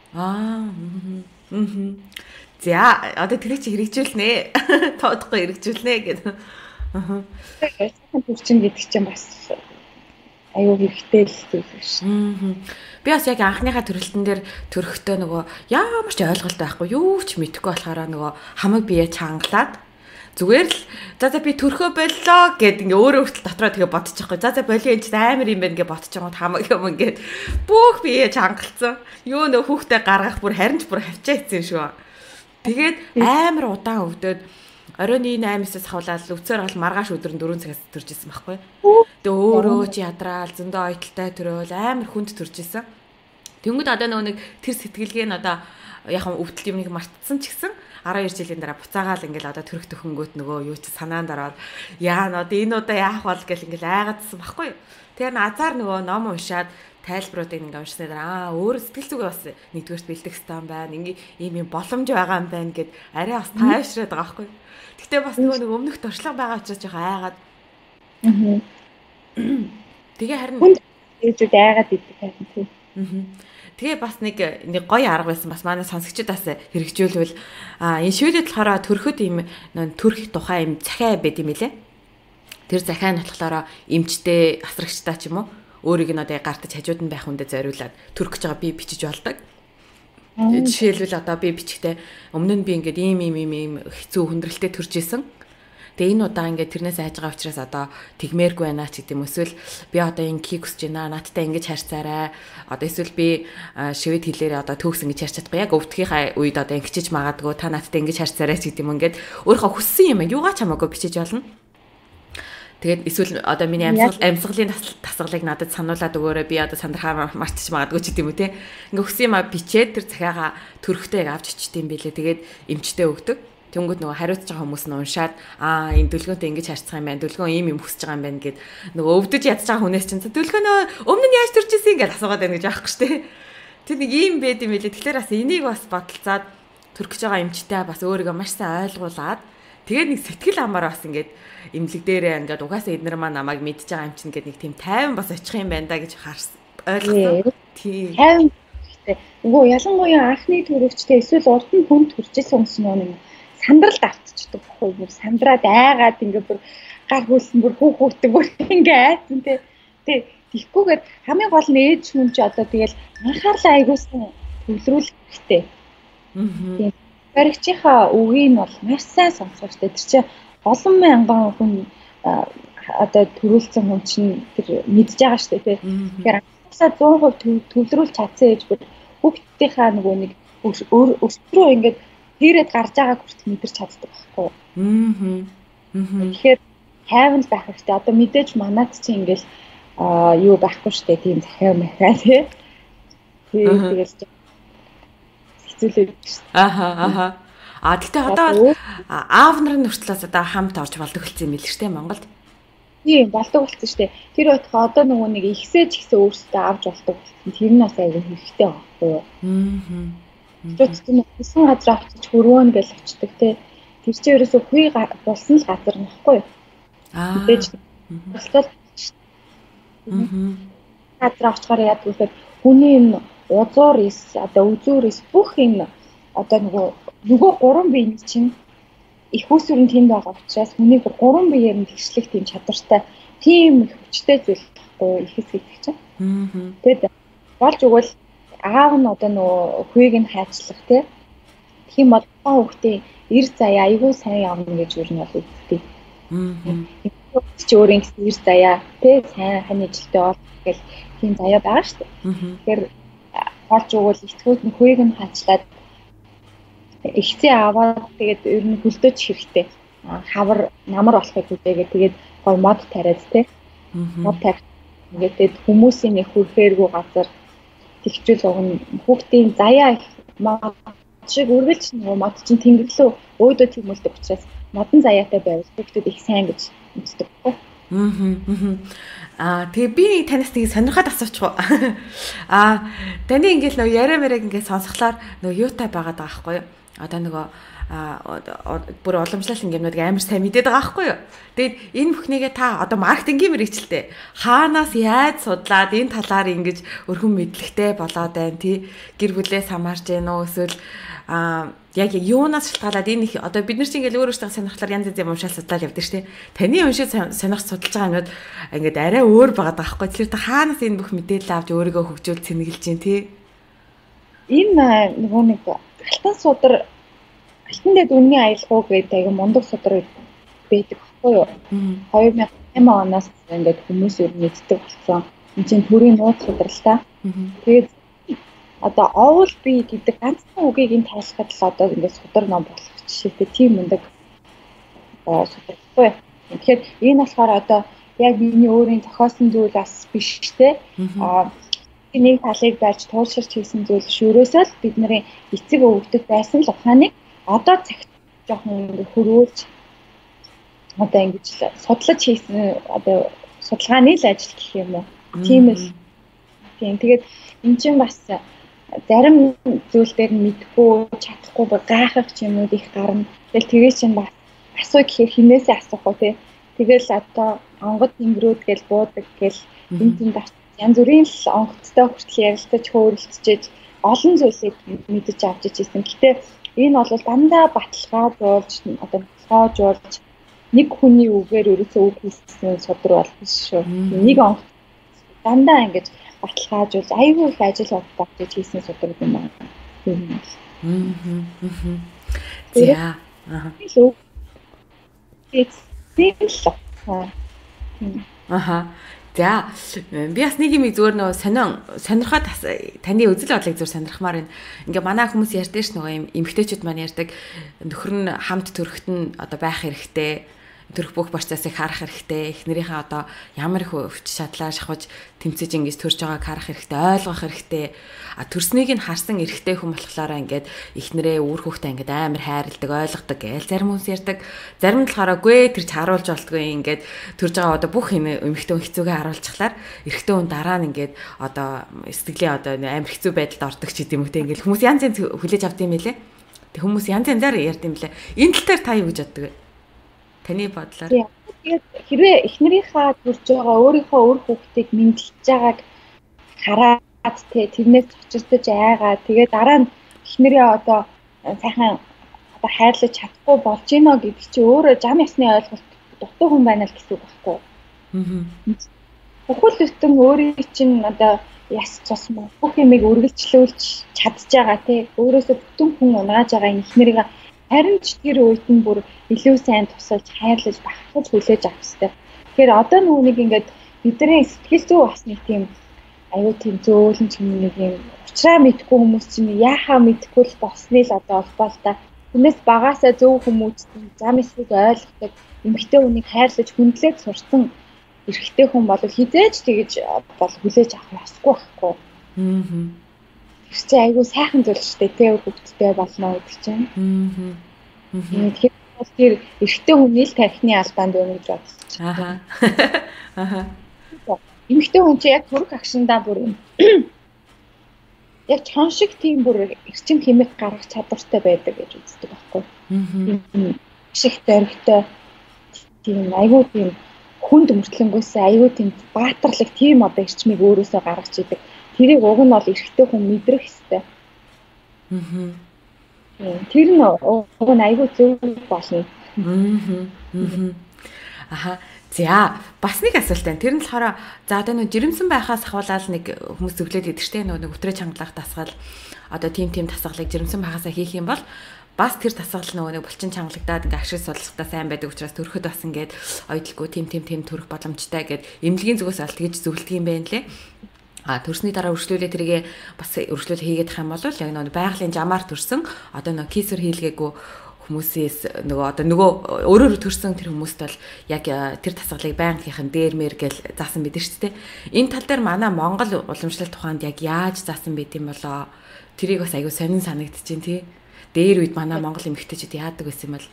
За одоо тэрийг чи хэрэгжүүлнэ. Тоодохгүй хэрэгжүүлнэ гэдэг. Сайхан төрчин гэдэг чинь бас аюу хэрэгтэй л зүйл шүү. Би бас яг анхныхаа төрөлтөн дээр төрөхдөө нөгөө ямар ч ойлголт байхгүй юу ч мэдэхгүй болохоор нөгөө хамаг бие чангалаад зүгээр л за би төрхөө боллоо гэд ингээ өөрөө хүртэл дотроо тэгээ бодчихгүй. За болио энэ ч амар юм байна гэж бодчихгоо хамаг юм ингээд бүх бие чангалцсан. Юу нөө хүүхдээ гаргах бүр харин ч бүр хавчаа ийцэн шүү. Тэгээд амар удаан өвдөд оройн 8-аас хавлаад өвцөр гал маргааш өдөр 4 цагаас төрж исэн байхгүй. Тэгээ өөрөө ч ядраал зөндөө ойтолтой төрөөл амар хүнд төрж исэн. Тэнгүүд одоо нэг тэр сэтгэлгээ нь одоо яг өвдөлт юмыг мартсан ч гэсэн 12 жилийн дараа буцаагаал ингээл одоо төрөх төхөнгөт нөгөө юу ч санаанд ороод яа одоо энэ удаа яах бол гэл ингээл айгаадсан байхгүй. Тэр азар нөгөө ном уншаад тайлбаруудыг ингээ уншсанаа дараа өөр сэтгэл зүгээ бас нэгдүгээрт бэлдэх стан байна. Ингээ ийм боломж байгаа юм байна гэд арай бас тайвшраад байгаа байхгүй. Гэтэ бас нөгөө нэг өмнөх туршлага байгаа учраас жоохон айгаад. Тэгээ харин ээжүүд айгаад идэг харин тийм. Тэгээ бас нэг гоё арга байсан бас манай сонсогчдаас хэрэгжүүлвэл энэ шийдэл болохоор төрөхөд ийм төрөх тухай юм захиа байд юм лээ. Тэр захиа нь болохоор эмчтэй асрагчтай ч юм уу өөрийг нь одоо гартаж хажууд нь байх хүндээ зориулаад төрөх гэж байгаа би бичиж болдог. Жишээлбэл одоо би бичгтээ өмнө нь би ингээд ийм хэцүү хүндрэлтэй төрж исэн. Тэгээ энэ удаа ингээд тэрнээс айж байгаа учраас одоо тэгмээргүй байна ч гэдэм эсвэл би одоо ингээ хүсэж байна наадтай ингэж харьцаарай. Одоо эсвэл би шивэд хэлээрээ одоо төгс ингэж харьц чадахгүй яг өвдгийнхаа үед одоо ингэчиж магадгүй та наадтай ингэж харьцаарай ч гэдэм ингээд өөрөө хүссэн юм юугаа ч хамаагүй бичиж болно. Тэгээд эсвэл одоо миний амьсгалын тасгалыг надад сануулад өгөөрэй би одоо сандрахаа мартчих магадгүй ч гэдэм үү те. Ингээ хүссэн юм а бичээд тэр захиагаа төрөхтэй яг авч ичтiin байлээ. Тэгээд эмчтэй өгдөг. Тэнгүүд нөгөө хариуцж байгаа хүмүүс нь уншаад энэ дүлгөөнтэй ингэж харьцах юм байна. Дүлгөөн ийм юм хүсэж байгаа юм байна гэд нөгөө өвдөж ядж байгаа хүнээс чинь дүлгөөнөө өмнө нь яаж төрж ирсэн гэж асуугаад байна гэж аахгүй шүү дээ. Тэр нэг ийм байд юм билээ. Тэгэхээр бас энийг бас бодолцоод төрөх гэж байгаа эмчтэй бас өөрийгөө маш сайн ойлгуулад тэгээд нэг сэтгэл амаар бас ингээд эмнэлэг дээрээ ингээд угаасаа эднэр маань намайг мэдж байгаа юм чинь ингээд нэг тийм тайван бас очих юм байна да гэж ойлгосон. Тийм. Тайван хэрэгтэй. Нөгөө ялангуяа анхны төрөвчтэй эсвэл урд нь хүн төржсэн хүмүүс нэг сандралд автчихдаг байхгүй юу? Сандраад айгаад ингээ бүр гар хөлсөн бүр хүүхүүтэг бүр ингээ айцсан тий. Тэгхгүйгээр хамгийн гол нь ээж хүн ч одоо тэгэл анхаарлаа аягуулсан төвлөрүүлэх хэрэгтэй. Тийм. Баригчийнхаа үгийг нь бол маш сайн сонсох хэрэгтэй. Тэр чинь олон мянган хүн одоо төрүүлсэн хүн чинь тэр мэдж байгаа шүү дээ тий. Тэгэхээр анхаарлаа 100% төвлөрүүлж чадсан ээж бүр хүүхдийнхаа нөгөө нэг өсвөрөө ингээд хийрээд гарч байгааг хүртэл мэдэрч чаддаг байхгүй юу? Тэгэхээр тайван байх хэрэгтэй. Одоо мэдээж манад чинь ингээл юу байхгүй штэ тийм захиа мэхаа тий. Тэгээд хэцүүлээ шүү. Аха. Гэхдээ одоо аав нарын хүртлээс одоо хамт орж болдог болсон юм билээ шүү дээ Монголд. Тийм болдог болсон шүү дээ. Тэр байтугай одоо нөгөө нэг ихсээ ч гэсэн өөрсдөө авч болдог болсон. Тэр нь бас аягүй хэрэгтэй байхгүй юу? Тэтгэн хэсэн газар авчиж хөрөөнө гэж очдөг те. Тэр чинь ерөөсөө хүй болсон л газар нөхгүй юу? Мэдээж болтол газар авчгаар яадаг вэ? Хүний энэ узуур ис одоо үзүүр ис бүх энэ одоо нөгөө гурван биений чинь их усүрэн тэнд байгаа учраас хүний гурван биеэр нь тэгшлэх тийм чадвартай тийм их хүчтэй зүйл байхгүй их хэсэг гэх чинь. Тэгэд болж өгвөл аав нь одоо нөгөө хүйг нь хайчлах тийм бол хүүхдийн эр заяа айгүй сайн явна гэж юу нь бол үздэг. Чи өөрийн эр заяа сайн ханижлтай бол гэл тийм заяа байгаа шүү дээ. Тэгэхээр болж өгвөл эцгүүд нь хүйг нь хайчлаад ихцээ аваад тэгээд ер нь хөлдөөж хэрэгтэй. Хавар намар болохыг үзээгээ тэгээд гой мод тариад мод тарих. Ингээд хүмүүсийн нэг хүрхээргүй газар тэгчүүл уг хүүхдийн заяа их мод шиг үргэлж нөгөө мод чинь тэнгэрлөө өөдөө тэмүүлдэг учраас модон заяатай байвал хүүхдүүд их сайн гэж үздэг. Тэгээ би танаас нэг сонирхоод асуучих уу. Таны ингээл нөгөө яриа мэрэг ингээд сонсохлоор нөгөө юутай байгаад байгаа байхгүй юу? Одоо нөгөө бүр уламжлалт ингээм амар сайн мэдээд байгаа байхгүй юу. Тэгэд энэ бүхнийгээ та одоо маркетингийн мэргэжилтэй хаанаас яаж судлаад энэ талаар ингэж өргөн мэдлэгтэй болоод байна тий. Гэр бүлээс хамаарч гэнэ үү эсвэл яг юунаас шалтгаалаад энэ их одоо бид нар чинь ингээл өөрөөсөө сонирхлоор янз янз уншаал судлаад явдаг шүү дээ. Таны уншиж сонирх судалж байгаа юмуд ингээд арай өөр байгаа байхгүй. Тэгэхээр та хаанаас энэ бүх мэдээлэл авч өөрийгөө хөгжүүл цэнэглэж гин тий. Энэ нөгөө нэг алтан судар алтан дэд үнний аялгау гэдэг аяга мундаг судар байдаг байхгүй юу? 2008 оноос ингээд хүмүүс ер нь мэддэг болсон. Энд чинь төрийн нууц судар л та. Тэгээд одоо овол би гэдэг ганцхан үгийг энэ тайлахад л одоо ингээд судар ном болох жишээтэй тийм мундаг судархгүй. Тэгэхээр энэ болохоор одоо яг миний өөрийн зохиосон зүйл бас биш те. Нэг талыг барьж туулширч хийсэн зүйл шөрөөсөө л бидний эцэг өвгдөд байсан л ухааныг одоо цагт жоохон хөрвүүлж одоо ингэж судлаж хийсэн одоо судалгааны л ажил гэх юм уу. Тийм л. Тэгээд эн чинь бас зарим зүйл дээр мэдгүй чадахгүй гайхах юм уу их гарна. Тэгэл чинь бас асуу гэхээр хинээсээ асуух уу те. Тэгэл одоо онгод тэнгэрүүд гэл буудаг гэл энэ тийм янз бүрийн л онгоцтой хүртэл ярилцаж хөөрөлцөж олон зүйлийг мэдэж авч ижсэн. Гэтэ энэ бол дандаа баталгаажуулж одоо баталгаажуулж нэг хүний үгээр ерөөсөө үг хэлсэн судар бол биш шүү. Нэг онгоц дандаа ингэж баталгаажуулж аюул их ажил бодож хийсэн судар юм байна. За. За би бас нэг юм зүгээр нөгөө сонирхоод таны үзэл бодлыг зүгээр сонирхмаар байна. Ингээ манай хүмүүс ярьдаг ш нөгөө юм эмгтээчүүд маань ярьдаг нөхөр нь хамт төрөхт нь одоо байх хэрэгтэй. Төрөх бүх процессыг харах хэрэгтэй. Эхнэрийнхээ одоо ямар их өвч шатлаа шахаж тэмцэж ингэж төрж байгааг харах хэрэгтэй, ойлгох хэрэгтэй. Төрснийг нь харсан эрэгтэй хүн болохоор ингээд эхнэрээ үр хүүхдээ ингээд амар хайрладаг, ойлгодог гээл зарим хүмүүс ярьдаг. Зарим нь болохоор үгүй тэр ч харуулж болтгүй ингээд төрж байгаа одоо бүх эмэгтэй хүн хэцүүгээ харуулчихлаар эрэгтэй хүн дараа нь ингээд одоо сэтгэлийн одоо амар хэцүү байдалд ордог ч гэдэм үгтэй ингээд хүмүүс янз янз хүлээж авд юм байлээ. Тэг хүмүүс янз янзаар ярьд юм лээ. Энэ тал дээр та юу гэж боддог вэ? Таны бодлоор тэгээд хэрвээ эхнэрийнхээ төрж байгаа өөрийнхөө үр хүүхдийг мэдлж байгааг хараад тэрнээс цочирдож айгаа тэгээд дараа нь эхнэрээ одоо сайхан одоо хайрлаж чадахгүй болж гинэ гэдэг чинь өөрөө зам ясны ойлголт дутуу хүн байна л гэсэн үг байхгүй. Бүхэл бүтэн өөрийн чинь одоо яс цус бүх юмыг үргэлжлүүлж чадж байгаа тий өөрөөсөө бүтэн хүн унааж байгаа энэ эхнэрийг харин ч тэр үед нь бүр илүү сайн тусалж хайрлаж багтаж хүлээж авах хэрэгтэй. Тэгэхээр одоо нүунийг ингээд бидний сэтгэл зүй бас нэг тийм аюу тийм зөөлөн ч юм нэг юм уучраа мэдгүй хүмүүс чинь яахаа мэдгүй л босныг л одоо олбоо л та. Түүнээс багаасаа зөв хүмүүс зам эсрэг ойлгохдаг эмгтэй хүнийг хайрлаж хүндлээд сурсан эрэгтэй хүн бол хизээж тэгэж бол хүлээж авах ёсгүй байхгүй. Тэр чинь айгүй сайхан зүйл шүү дээ. Тэ хүүхдтэй болно гэдэг чинь. Тэгэхээр бас тэр эрэгтэй хүний л тархины алдаанд байна гэж бодсон. Эмэгтэй хүн чинь яг төрөх агшиндаа бүр яг чон шиг тийм бүр эрчим хэмээх гаргах чадвартай байдаг гэж үздэг байхгүй. Шиг дөрөгтэй тийм айгүй тийм хүнд мөртлөнгөөс айгүй тийм баатарлаг тийм одоо эрчмийг өөрөөсөө гаргаж идэг. Тэрийг уг нь бол эрэгтэй хүн мэдрэх ёстой. Тэр нь уг нь айгүй зөв болно. За бас нэг асуулт байна. Тэр нь болохоор за одоо нэг жирэмсэн байхаас ахвалал нэг хүмүүс зөвлөд идэг штэ нэг өтрөө чангалах дасгал одоо тийм дасгалыг жирэмсэн байхаасаа хийх юм бол бас тэр дасгал нэг булчин чангалагдаад ингээ ашиг судлахтаа сайн байдаг учраас төрөхөд бас ингээд ойдлгүй тийм төрөх боломжтой гэд эмнэлгийн зүгээс аль тэгж зөвлөдөг юм байна лээ. Төрсний дараа өршлүүлээ тэргээ бас өршлүүл хийгээд тах юм бол яг нэг байгалийн жамаар төрсөн одоо нэг кесар хийлгээгүй хүмүүсээс нөгөө өөрөөр төрсэн тэр хүмүүст бол яг тэр дасгалыг байнгийнхан дээрмэр гэл заасан бид шүү дээ. Энэ тал дээр манай Монгол уламжлалт тухайд яг яаж заасан байт юм болоо тэрийг бас аягүй сонин санагдчихээн тий. Дээр үед манай Монгол эмэгтэйчүүд яадаг байсан юм бол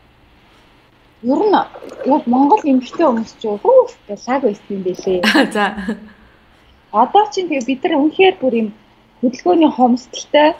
ер нь яг Монгол эмэгтэй хүмүүс ч хүүхдээ лаг байсан юм байлээ. За одоо чинь тэгээ бид нар үнэхээр бүр юм хөдөлгөөний хомсдолтой.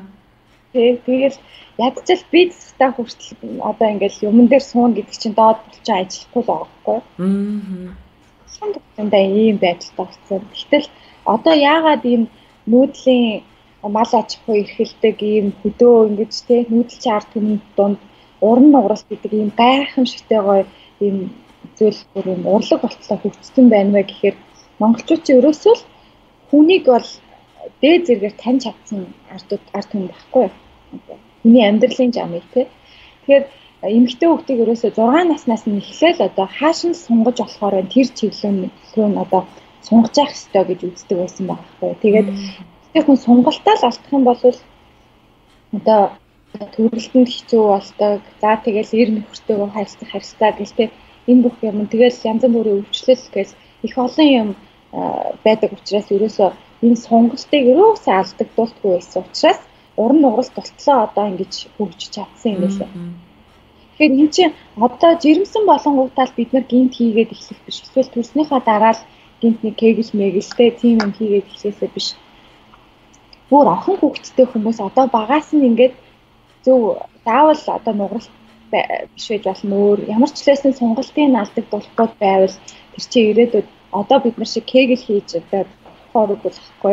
Тэгэл ядчил бид та хүртэл одоо ингээл юмн дээр суун гэдэг чинь доод булчин ажиллахгүй л байгаа байхгүй. Сондондоо ийм байдалтай болсон. Гэтэл одоо яагаад ийм нүүдлийн мал аж ахуй эрхэлдэг ийм хөдөө ингэж те нүүдэлч ард түмэн донд уран нугарал гэдэг ийм гайхамшигтай гоё ийм зүйл бүр ийм урлаг болтлоо хөгжсөн байна вэ гэхээр монголчууд ч ерөөсөө л хүнийг бол дээд зэрэгээр таньж чадсан ард түмэн байхгүй. Хүний амьдралын жамыг те. Тэгэхээр эмэгтэй хүүхдийг ерөөсөө 6 наснаас нь эхлээл одоо хаашин сунгаж болохоор тэр чиглэлөө нь одоо сунгаж явах хэрэгтэй гэж үздэг байсан байхгүй. Тэгээд эмэгтэй хүн сунгалтаа л алдах юм бол одоо төрөлтөнд хэцүү болдог. За тэгэл эр нөхөртэйгөө харилцаа гэлтэй энэ бүх юм тэгэл янз бүрийн өвчлөл гэж их олон юм байдаг учраас ерөөсөө энэ сунгалтыг ерөөсөө алдагдуулдаггүй байсан учраас уран нугарал болтлоо одоо ингэж хөгжиж чадсан юм байлаа. Тэгэхээр энэ чинь одоо жирэмсэн болонгуудаа бид нар гинт хийгээд эхлэх биш. Эсвэл төрснийхаа дараа л гинт нэг кегэл мэгэлтэй тийм юм хийгээд эхлэхээ биш. Бүр охин хүүхэдтэй хүмүүс одоо багаас нь ингээд зөв заавал одоо нугарал биш байж болно өөр ямар ч хэлсэн сунгалтын алдагдуулахгүй байвал тэр чинь ирээдүйд одоо бид нар шиг кегэл хийж одоо хорог болохгүй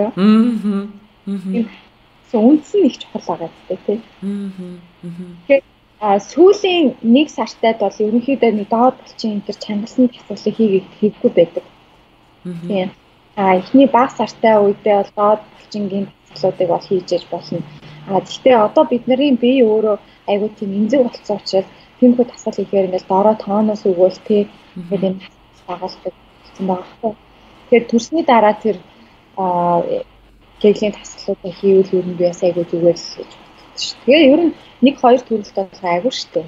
юу? Үндс нь их чухал байгаа гэдэг тийм. Тэгэхээр сүүлийн 1 сартад бол ерөнхийдөө нэг доод булчин энэ төр чангалсан дасгалыг хийггүй байдаг. Тийм. Эхний баг сартай үедээ бол доод булчингийн дасгалуудыг бол хийж яж болно. Гэхдээ одоо бидний бие өөрөө айгүй тийм эмзэг болцсон учраас тиймэрхүү дасгал хийхээр ингээл дороо тооноос өгөөл тийм. Тэгэхээр энэ дагалдаг болсон байгаа хгүй. Тэгэхээр төрсний дараа тэр кеглийн дасгалуудаа хийвэл ер нь би бас айгүй зүгээр л гэж боддог шүү. Тэгээ ер нь 1-2 төрөлт болох айгүй шүү дээ.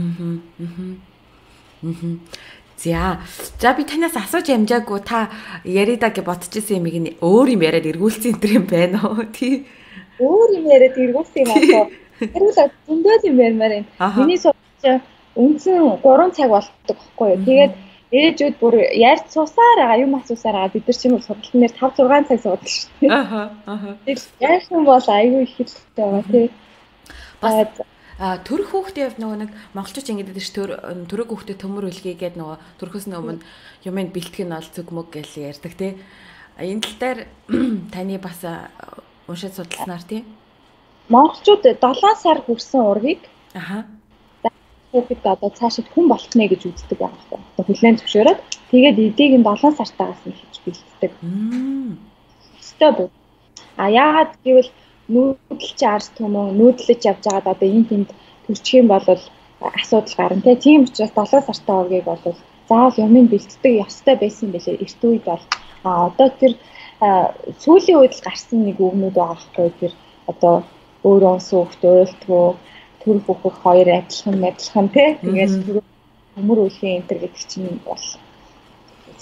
За би танаас асууж амжаагүй та яриада гэж бодчихсон юмыг нь өөр юм яриад эргүүлсэн юм байна уу? Тий. Өөр юм яриад эргүүлсэн юм аа. Тэрүүл зөндөө юм ярмаар юм. Миний судалж үндсэн 3 цаг болдог байхгүй юу? Тэгээд ээжүүд бүр ярьж суусаар байгаа юм асуусаар байгаа бид нар чинь судалтын дээр 5-6 цаг суудаг шүү дээ. Яасан бол айгүй их хэлтэй байгаа тий. Бас төрөх хүүхдээ нөгөө нэг монголчууд ингэдэг ш төрөг хүүхдээ төмөр үлгий гэдэг нөгөө төрөхөөс өмнө юмыг бэлтгэх нь бол зүг мөг гэж ярьдаг тий. Энэ тал дээр таны бас уншиж судалснаар тий. Монголчууд 7 сар хүрсэн ургийг хүүхэд одоо цаашид хүн болтнэ гэж үздэг байгаа хэрэг. Одоо хүлэн зөвшөөрөөд тэгээд эдийг нь 7 сартаагаас нь хийж бэлддэг. Өстой бод. Яагаад гэвэл нүүдэлч арс түмэн нүүдлэж явж байгаад одоо энэ тэнд төрчих юм бол асуудал гарна тийм учраас 7 сартаа ургийг бол заавал юмыг бэлддэг ёстой байсан байлээ. Эрт үед бол одоо тэр сүүлийн үед л гарсан нэг үгнүүд байгаа хэрэг. Тэр одоо өөрөө сүхт ойлтгоо төрөх хүүхэд хоёр адилхан тий. Тэгээд төмөр үеийн энтер гэдэг чинь бол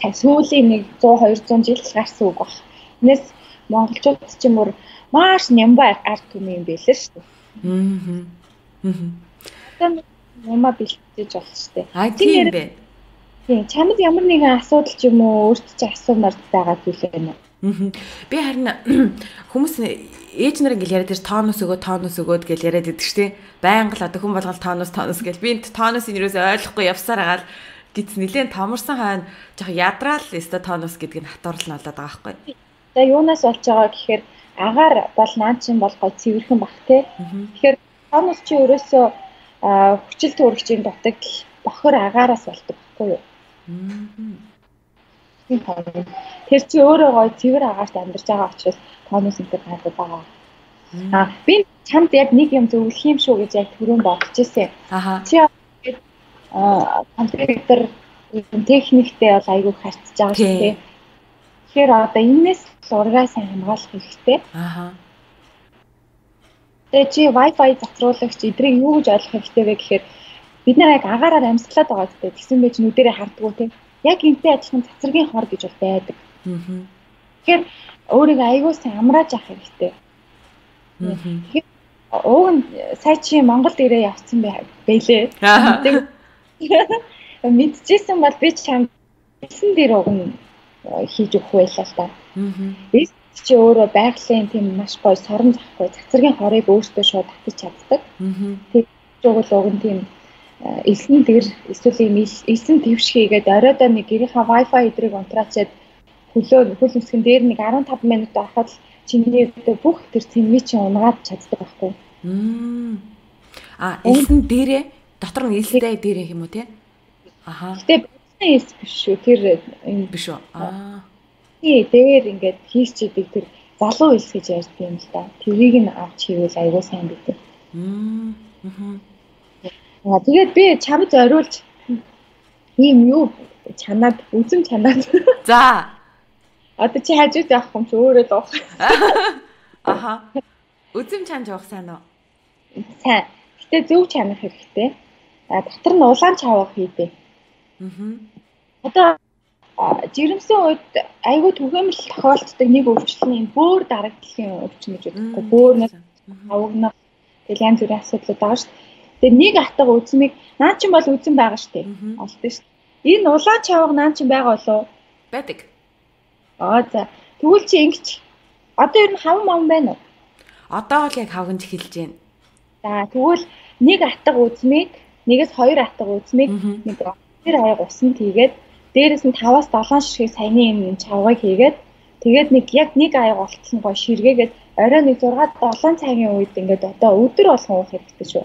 сүүлийн нэг 100 200 жил гарсан үг баг. Энэс монголчууд ч юм уу маш нямбай арт түмэн юм байлээ шүү дээ. Одоо юмаа бэлтжиж болж штэ. Тийм бэ. Тийм чамд ямар нэгэн асуудал ч юм уу өөрт чи асуумаар байгаа зүйл байна уу? Би харин хүмүүс ээж нар ингээл яриад тэр тонус өгөөд гэж яриад идэг штэ. Байнга л одоо хүн болгол тонус гэж би энэ тонусыг юусоо ойлгохгүй явсаар агаал гиц нилээн томорсон хойно жоох ядраал өстө тонус гэдгийг хатуурлан болоод байгаа байхгүй. За юунаас болж байгаа гэхээр агаар бол наанчин бол гой цэвэрхэн бах те. Тэгэхээр тонус чи өөрөөсөө хүчил төрөгчийн дутагдал бохор агаараас болдог байхгүй юу? Тэр чи өөрөө гой цэвэр агаарт амьдарч байгаа учраас тонус энэ гардаг байгаа. Би чамд яг нэг юм зөвлөх юм шүү гэж яг түрүүн бодож ирсэн. Чи компьютер техниктэй бол айгүй харьцаж байгаа шүү дээ. Тэгэхээр одоо энэс ургаа сайн хамгаалах хэрэгтэй. Тэгээ чи Wi-Fi зацруулагч эдрийг юу гэж ойлгох хэрэгтэй вэ гэхээр бид нар яг агаараар амьсгалаад байгаа гэдэг. Тэгсэн байж нүдэрээ хардггүй те. Яг энтэй адилхан цацрагийн хор гэж бол байдаг. Тэгэхээр өөрийгөө айгүй сайн амрааж авах хэрэгтэй. Тэгэхээр уг нь сая чи Монголд ирээ явцсан байлээ. Мэдчихсэн бол би чам хэлсэн дээр уг нь хийж өгөх байлаа л да. Би чи өөрөө байгалийн тийм маш гоё сорон захгүй цацрагийн хорыг өөртөө шууд татаж чаддаг. Тэг жогол уг нь тийм элсэн дээр эсвэл ийм элсэн твш хийгээд оройдоо нэг гэрийнхаа Wi-Fi эдрийг унтраачаад хөл үсгэн дээр нэг 15 минут ороход чиний бүх тэр цэммийг чи унгаад чаддаг байхгүй. Элсэн дээрээ дотор нь элстэй дээрээ юм уу те? Гэтэ элс биш шүү. Тэр энэ биш үү? Тий, дээр ингээд хийчихдэг тэр залуу элс гэж ярьдаг юм л да. Тэрийг нь авч хийвэл аягүй сайн бидэг. Тэгээд би чамд зориулж ийм юу чанаад үзм чанаад. За. Одоо чи хажууд явах юм чи өөрөө л уух. Үзм чанж явах сайн уу? Сайн. Гэтэ зөв чанах хэрэгтэй. Дотор нь улаан чавга хийдэ. Одоо жирэмсэн үед айгүй түгээмэл тохиолддог нэг өвчлөлийн бөөр дарагдлын өвчин гэж үүдэхгүй. Бөөр нэг авгнах тэгэл янз бүрийн асуудлууд байгаа шүү дээ. Тэгээ нэг атга үзмийг наа чин бол үзэн байгаа шүү дээ. Олдсон шүү дээ. Энэ улаан чавга наа чин байгаа болов? Байдаг. За. Тэгвэл чи ингэж одоо ер нь хаван мам байна уу? Одоо л яг хавганд эхэлж байна. За тэгвэл нэг атга үзмийг нэгээс хоёр атга үзмийг нэг тэр аяг усанд хийгээд дээрээс нь 5-7 ширхэг саяны юм чавгыг хийгээд тэгээд нэг яг нэг аяг олтсон гоо ширгээгээд орой нэг 6-7 цагийн үед ингээд одоо өдөр болгон уух хэрэгтэй шүү.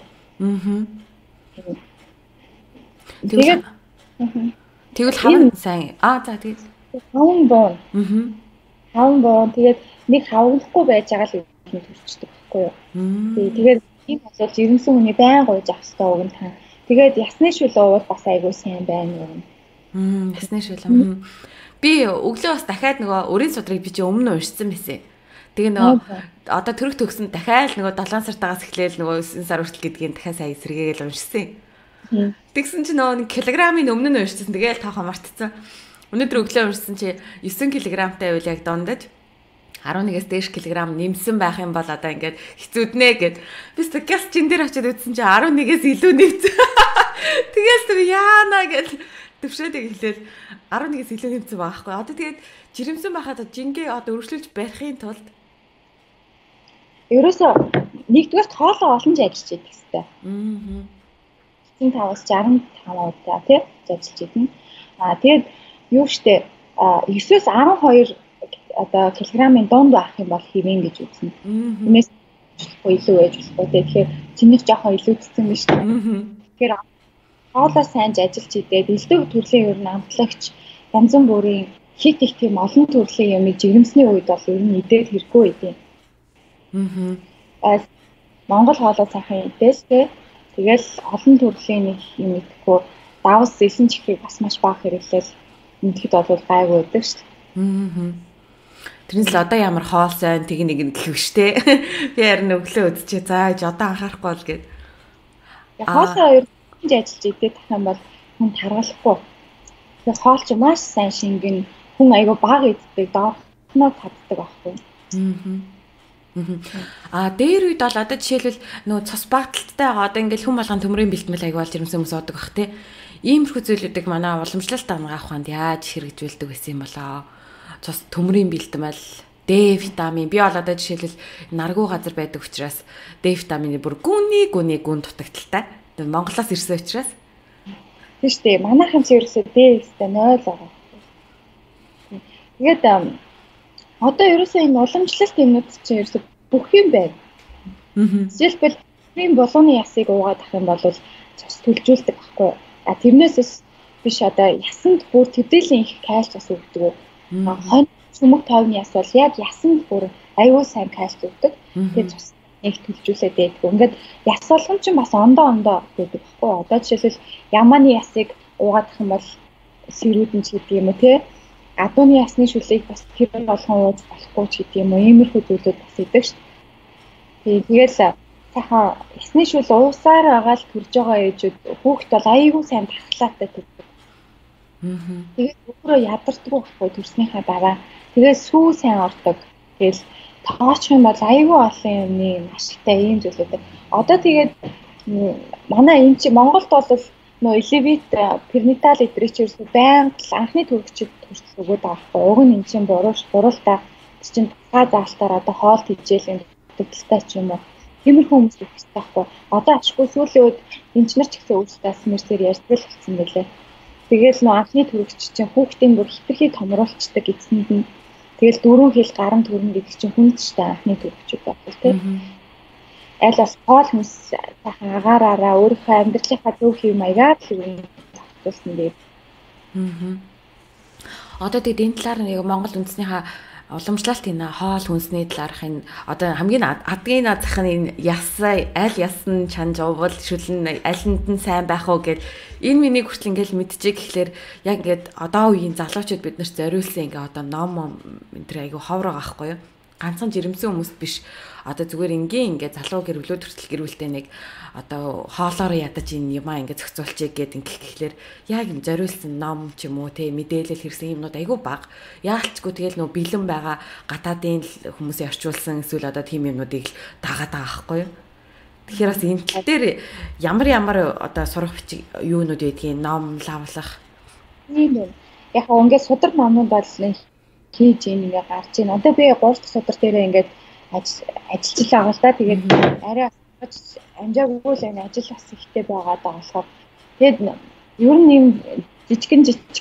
Тэгвэл хаван сайн. За тэгээд хаван боон. Хаван боон тэгээд нэг хавглахгүй байж байгаа л юм төрчдөг байхгүй юу. Тэгээд ийм асуудал жирэмсэн хүний байнга ууж авах хэрэгтэй уг нь та. Тэгээд ясны шүл уувал бас айгүй сайн байна юм. Ясны шүл. Би өглөө бас дахиад нөгөө өрийн судрыг би чи өмнө уншсан байсан. Тэгээ нөгөө одоо төрөх төгсөнд дахиад нөгөө 7 сартаагаас эхлээл нөгөө 9 сар хүртэл гэдгийг дахиад сая эсрэгээл уншсан. Тэгсэн чи нөгөө килограммын өмнө нь уншсан. Тэгээл тоохоо мартцсан. Өнөөдөр өглөө уншсан чи 9 кг-тай байл яг дондаж 11-ээс дээш килограмм нэмсэн байх юм бол одоо ингээд хэцүүднэ гэд. Би стокаст чин дээр очиод үзсэн чи 11-ээс илүү нэмсэн. Тэгээс тэр яана гэд төвшөөдөө хэлээл 11-ээс илүү нэмсэн байхгүй. Одоо тэгээд жирэмсэн байхад жингээ одоо өргөжлүүлж барихын тулд ерөөсөө нэгдүгээр тоолоо олон ч ажиллаж байдаг хэвээр. 5-аас 65 удаа тий ажиллаж идэв. Тэгээд юу штэ 9-өөс 12 одоо килограммын донд байх юм бол хэвэн гэж үзнэ. Тиймээс илүү байж болохгүй. Тэгэхээр чинийх жоохон илүүдсэн биз дээ. Тэгэхээр хоолоо сайнж ажиллаж идээд элдв төрлийн ер нь амтлагч янз бүрийн хит их тийм олон төрлийн юмыг жирэмсний үед бол ер нь идээд хэрэггүй идэв. Монгол хоолой сайхан идээстэй. Тэгэл олон төрлийн нэг юм идэхгүй давс элен чихрийг бас маш бага хэрэглээл мэдхэд бол гайгүй байдаг шүү дээ. Тэрнээс л одоо ямар хоол сайн тэг нэг гэхв штэ. Би харин өглөө үзчихээ зааж одоо анхаарахгүй бол гээд. Хоолоо хоёр ажиллаж идэх юм бол хүн таргалахгүй. Тэгээ хоол ч маш сайн шингэн хүн айгүй бага иддэг доохноо чаддаг байхгүй. Дээр үед бол одоо жишээлбэл нөө цус багталттай байгаа одоо ингээл хүн болгон төмрийн бэлтгэл аягүй болж ирсэн хүмүүс одог бах тий. Иймэрхүү зүйлүүдийг манай уламжлалт авах ханд яаж хэрэгжүүлдэг гэсэн юм болоо. Цус төмрийн бэлтгэл Д витамин би бол одоо жишээлбэл наргуу газар байдаг учраас Д витамины бүр гүн дутагдaltaй. Монголоос ирсэн учраас тийм шүү дээ. Манайхан ч ерөөсөө Д-тэй 0 байгаа. Тэгээд одоо ерөөсөө энэ уламжлалт юмнууд чинь ерөөсөө бүх юм байна. Жишээлбэл энэ болгоны ясыг уугаад ах юм бол цус төлжүүлдэг байхгүй. Тэрнээс биш одоо ясанд бүр төдийлэн их кальц ус өгдөг. Хонь сүмэг тойвны яс бол яг ясанд бүр аюул сайн кальц өгдөг. Тэгээд цус нэг төлжүүлээд байдаг. Ингээд яс болгон ч бас ондоо байдаг байхгүй. Одоо жишээлбэл ямааны ясыг уугаад ах юм бол сэрүүдэн ч гэдэг юм уу те. Адууны ясны шүлийг бас тэр болгон ууж болохгүй ч гэдэг юм уу. Иймэрхүү зүйлүүд бас идэг шүү дээ. Тэгэл сайхан ясны шүл уусаар байгаа л төрж байгаа ээжүүд хүүхд бол аяйгүй сайн тархлаатай төрдөг. Тэгээд өөрөө ядардаг байхгүй төрснийхаа дараа. Тэгээд сүү сайн ордог. Тэгэл тоочих юм бол аяйгүй олон юмны ашигтай ийм зүйлүүд. Одоо тэгээд манай энэ чи Монголд бол нөө элевит перинатал эдрич ерөөсөө байнга анхны төрөгчд төрөл өгöd байгаа байхгүй. Уг нь энэ чинь буруултаа чинь тусгай заалтаар одоо хоол хийжээл дутагдaltaй ч юм уу. Тиймэрхүү хүмүүс ихтэй байхгүй. Одоо ашгүй сүүлийн үед энчнэр ч ихтэй өөрсдөөс мэрсээр ярьдаг л болсон байлээ. Тэгэл нөө анхны төрөгч чинь хүүхдийн бүр хитрхи томруулцдаг эцэнд нь. Тэгэл 4 хил гарам төрнө гэдэг чинь хүндчтэй анхны төрөгчүүд байна тийм. Аль бас хоол хүнс сайхан агаараараа өөрийнхөө амьдралынхаа зөв хэв маягаар л зөвхөн дээ. Одоо тэгээд энэ талаар нэг Монгол үндэснийхаа уламжлалт энэ хоол хүнсний талаарх энэ одоо хамгийн адгийн зах нь яс аль ясн чанж увал шүлэн алинд нь сайн байх уу гэд энэ миний хүртэл ингээл мэдчихэе гэхлээр яг ингээд одоо үеийн залуучууд бид нарт зориулсан ингээ одоо ном энэ төр айгу ховроо gaахгүй юу ганцхан жирэмсэн хүмүүс биш одоо зүгээр ингээ залуу гэр бүлүүд хүртэл гэрүүлтэй нэг одоо хоолоор ядаж энэ юмаа ингээ зохицуулчих гээд ингээ гэхлээр яг юм зориулсан ном ч юм уу те мэдээлэл хэрсэн юмнууд айгүй бага яалтчгүй тэгэл нөө бэлэн байгаа гадаадын хүмүүсийн орчуулсан эсвэл одоо тийм юмнуудыг л дагаад байгаа байхгүй юу тэгэхээр бас энэ тал дээр ямар одоо сурах бичиг юунууд байдгийг ном лавлах ийм яг ингээ судар номнууд бол хийж ингээ гарч ийн одоо би 3 дахь судар дээрээ ингээ ажиллаж байгаа л да тэгээд арай амжаагүй л энэ ажил бас ихтэй байгаа даа болохоор тэгээд ер нь юм жижигэн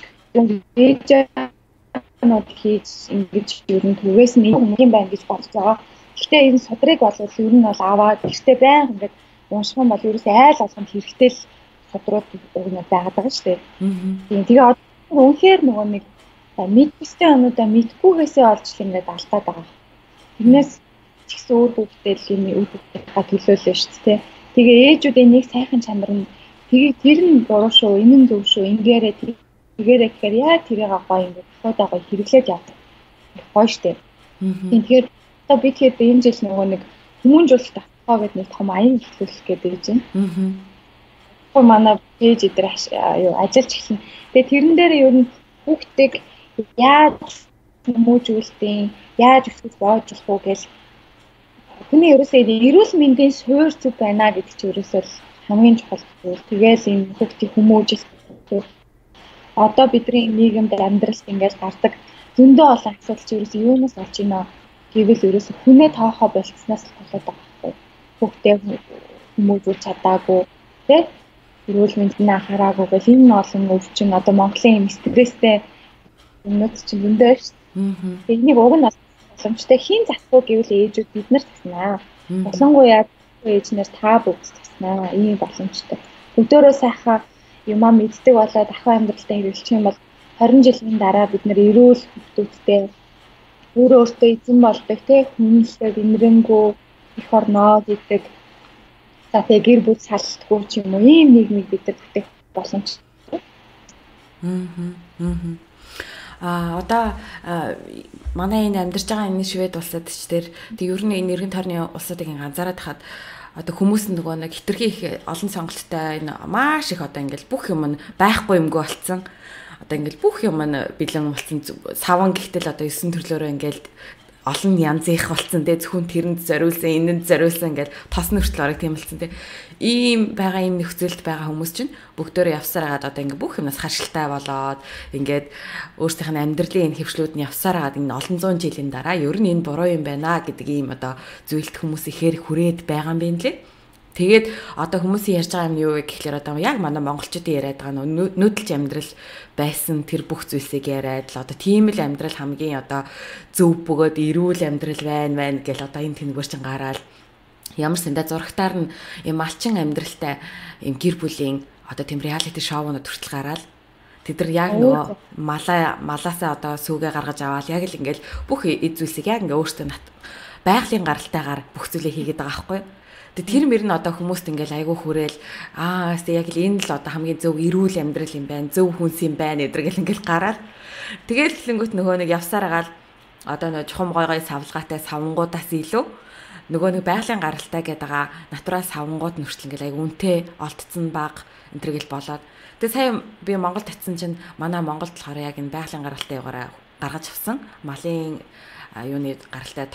ээж хийж ингэж ер нь түгээс нь юм байна гэж бодож байгаа. Гэхдээ энэ судрыг бол ер нь бол аваад ихтэй байнга ингээд унших юм бол ерөөсөө айл алганд хэрэгтэй л судрууд байгаад байгаа шүү дээ. Тэгээ одоо үнэхээр нөгөө нэг мэдгэстэй онуудаа мэдгүйгээсээ олж л ингээд алдаад байгаа. Тэрнээс ч гэсэн өөр бүгдээ л юм үүдээ төлөөлөө шүү дээ. Тэгээ ээжүүдийн нэг сайхан чанар нь тэр нь буруу шүү, энэ нь зөв шүү, ингээрээ тэгээрээ гэхээр яа тэрийг гоё ингээд бодоо гоё хэрэглээд явдаг. Гоё шүү дээ. Тэгэхээр одоо би тэгээд энэ жил нөгөө нэг хүмүүнжүүлэлт авах гэдэг нэг том аян эхлүүлэх гэдэг байж байна. Манай пэйж дээр ажиллаж эхэлнэ. Тэгээ тэрэн дээр ер нь хүүхдийг яаж хүмүүжүүлдэг, яаж өсгөж боож болох уу гэж хүний ерөөсөө эрүүл мэндийн суурь зүг байна гэдэг чинь ерөөсөө хамгийн чухал зүйл. Тэгээл энэ хүүхдийн хүмүүжил одоо бидний нийгэмд амьдралд ингээд гардаг зөндөө олон асуудал чинь ерөөсөө юунаас болж байна гэвэл ерөөсөө хүнээ тоохоо болцсноос л болоод байгаа байхгүй. Хүүхдээ хүмүүжүүлж чадаагүй тий эрүүл мэндийн анхаараагүй гэл энэ олон өвчин одоо Монголын юм стресстэй юмнууд чинь зөндөө шүү дээ. Энийг уг нь боломжтой хийн засгүй гэвэл ээжүүд бид нар таснаа. Болонгуяа ээжнэр та бүгд таснаа. Ийм боломжтой. Өдөрөө сайхан юмаа мэддэг болоод ахуй амьдралтаа хэрэглэх юм бол 20 жилийн дараа бид нэр эрүүл хүүхдүүдтэй өөртөө эзэн болдог тий хүмүүстээ бинрэнгүү их орноо гэдэг. За тэгээ гэр бүл салдаггүй ч юм уу ийм нийгмийг бид нар бүтээх боломжтой. Одоо манай энэ амьдарч байгаа энэ Швед улсад ч тэр ер нь энэ эргэн тойрны улсуудыг ганцаараад хахад одоо хүмүүс нөгөө нэг хитрхи их олон сонголттой энэ маш их одоо ингээл бүх юм нь байхгүй юмгүй болцсон. одоо ингээл бүх юм маань бэлэн болсон саван гихтэл одоо 9 төрлөөрөө ингээл олон янз их болсон те зөвхөн тэрэнд зориулсан энэнд зориулсан ингээд тос нүртэл орог тийм болсон те ийм байгаа ийм нөхцөлд байгаа хүмүүс чинь бүгдөө явсаар хагаад одоо ингээд бүх юмнаас харшилтай болоод ингээд өөрсдийнх нь амьдралын энэ хөвшлүүд нь явсаар хагаад энэ олон зуун жилийн дараа ер нь энэ буруу юм байна гэдэг ийм одоо зүйлт хүмүүс ихээр хүрээд байгаа юм байна лээ. Тэгээд одоо хүмүүсийн ярьж байгаа юм юу вэ гэхлээр одоо яг манай монголчуудын яриад байгаа нүүдэлж амьдрал байсан тэр бүх зүйлсийг яриад л одоо тийм л амьдрал хамгийн одоо зөв бөгөөд эрүүл амьдрал байна гэл одоо энэ тэнэгөр чин гараад ямар сандаа зурагтаар нь юм малчин амьдралтай юм гэр бүлийн одоо тийм реалити шоунууд хүртэл гараад тэд нар яг нөгөө малаасаа одоо сүүгээ гаргаж аваад яг л ингээл бүх эд зүйлсийг яг ингээ өөртөө байгалийн гаралтайгаар бүх зүйлээ хийгээд байгаа байхгүй. Тэр мөр нь одоо хүмүүст ингээл айгүй хүрээл яг л энэ л одоо хамгийн зөв эрүүл амьдрал юм байна, зөв хүнс юм байна гэдэргээл ингээл гараад тэгэл хэлэнгүүт нөгөө нэг явсаар агаал одоо нөгөө чухам гой савлгаатай савнгуудаас илүү нөгөө нэг байгалийн гаралтай гэдэг байгаа натурал савнгууд нүртэл ингээл айгүй үнэтэй олдсон баг энтергээл болоод тэгээ сая би Монголд татсан чинь манай Монголд болохоор яг энэ байгалийн гаралтай югаараа гаргаж авсан малын юуны гаралтай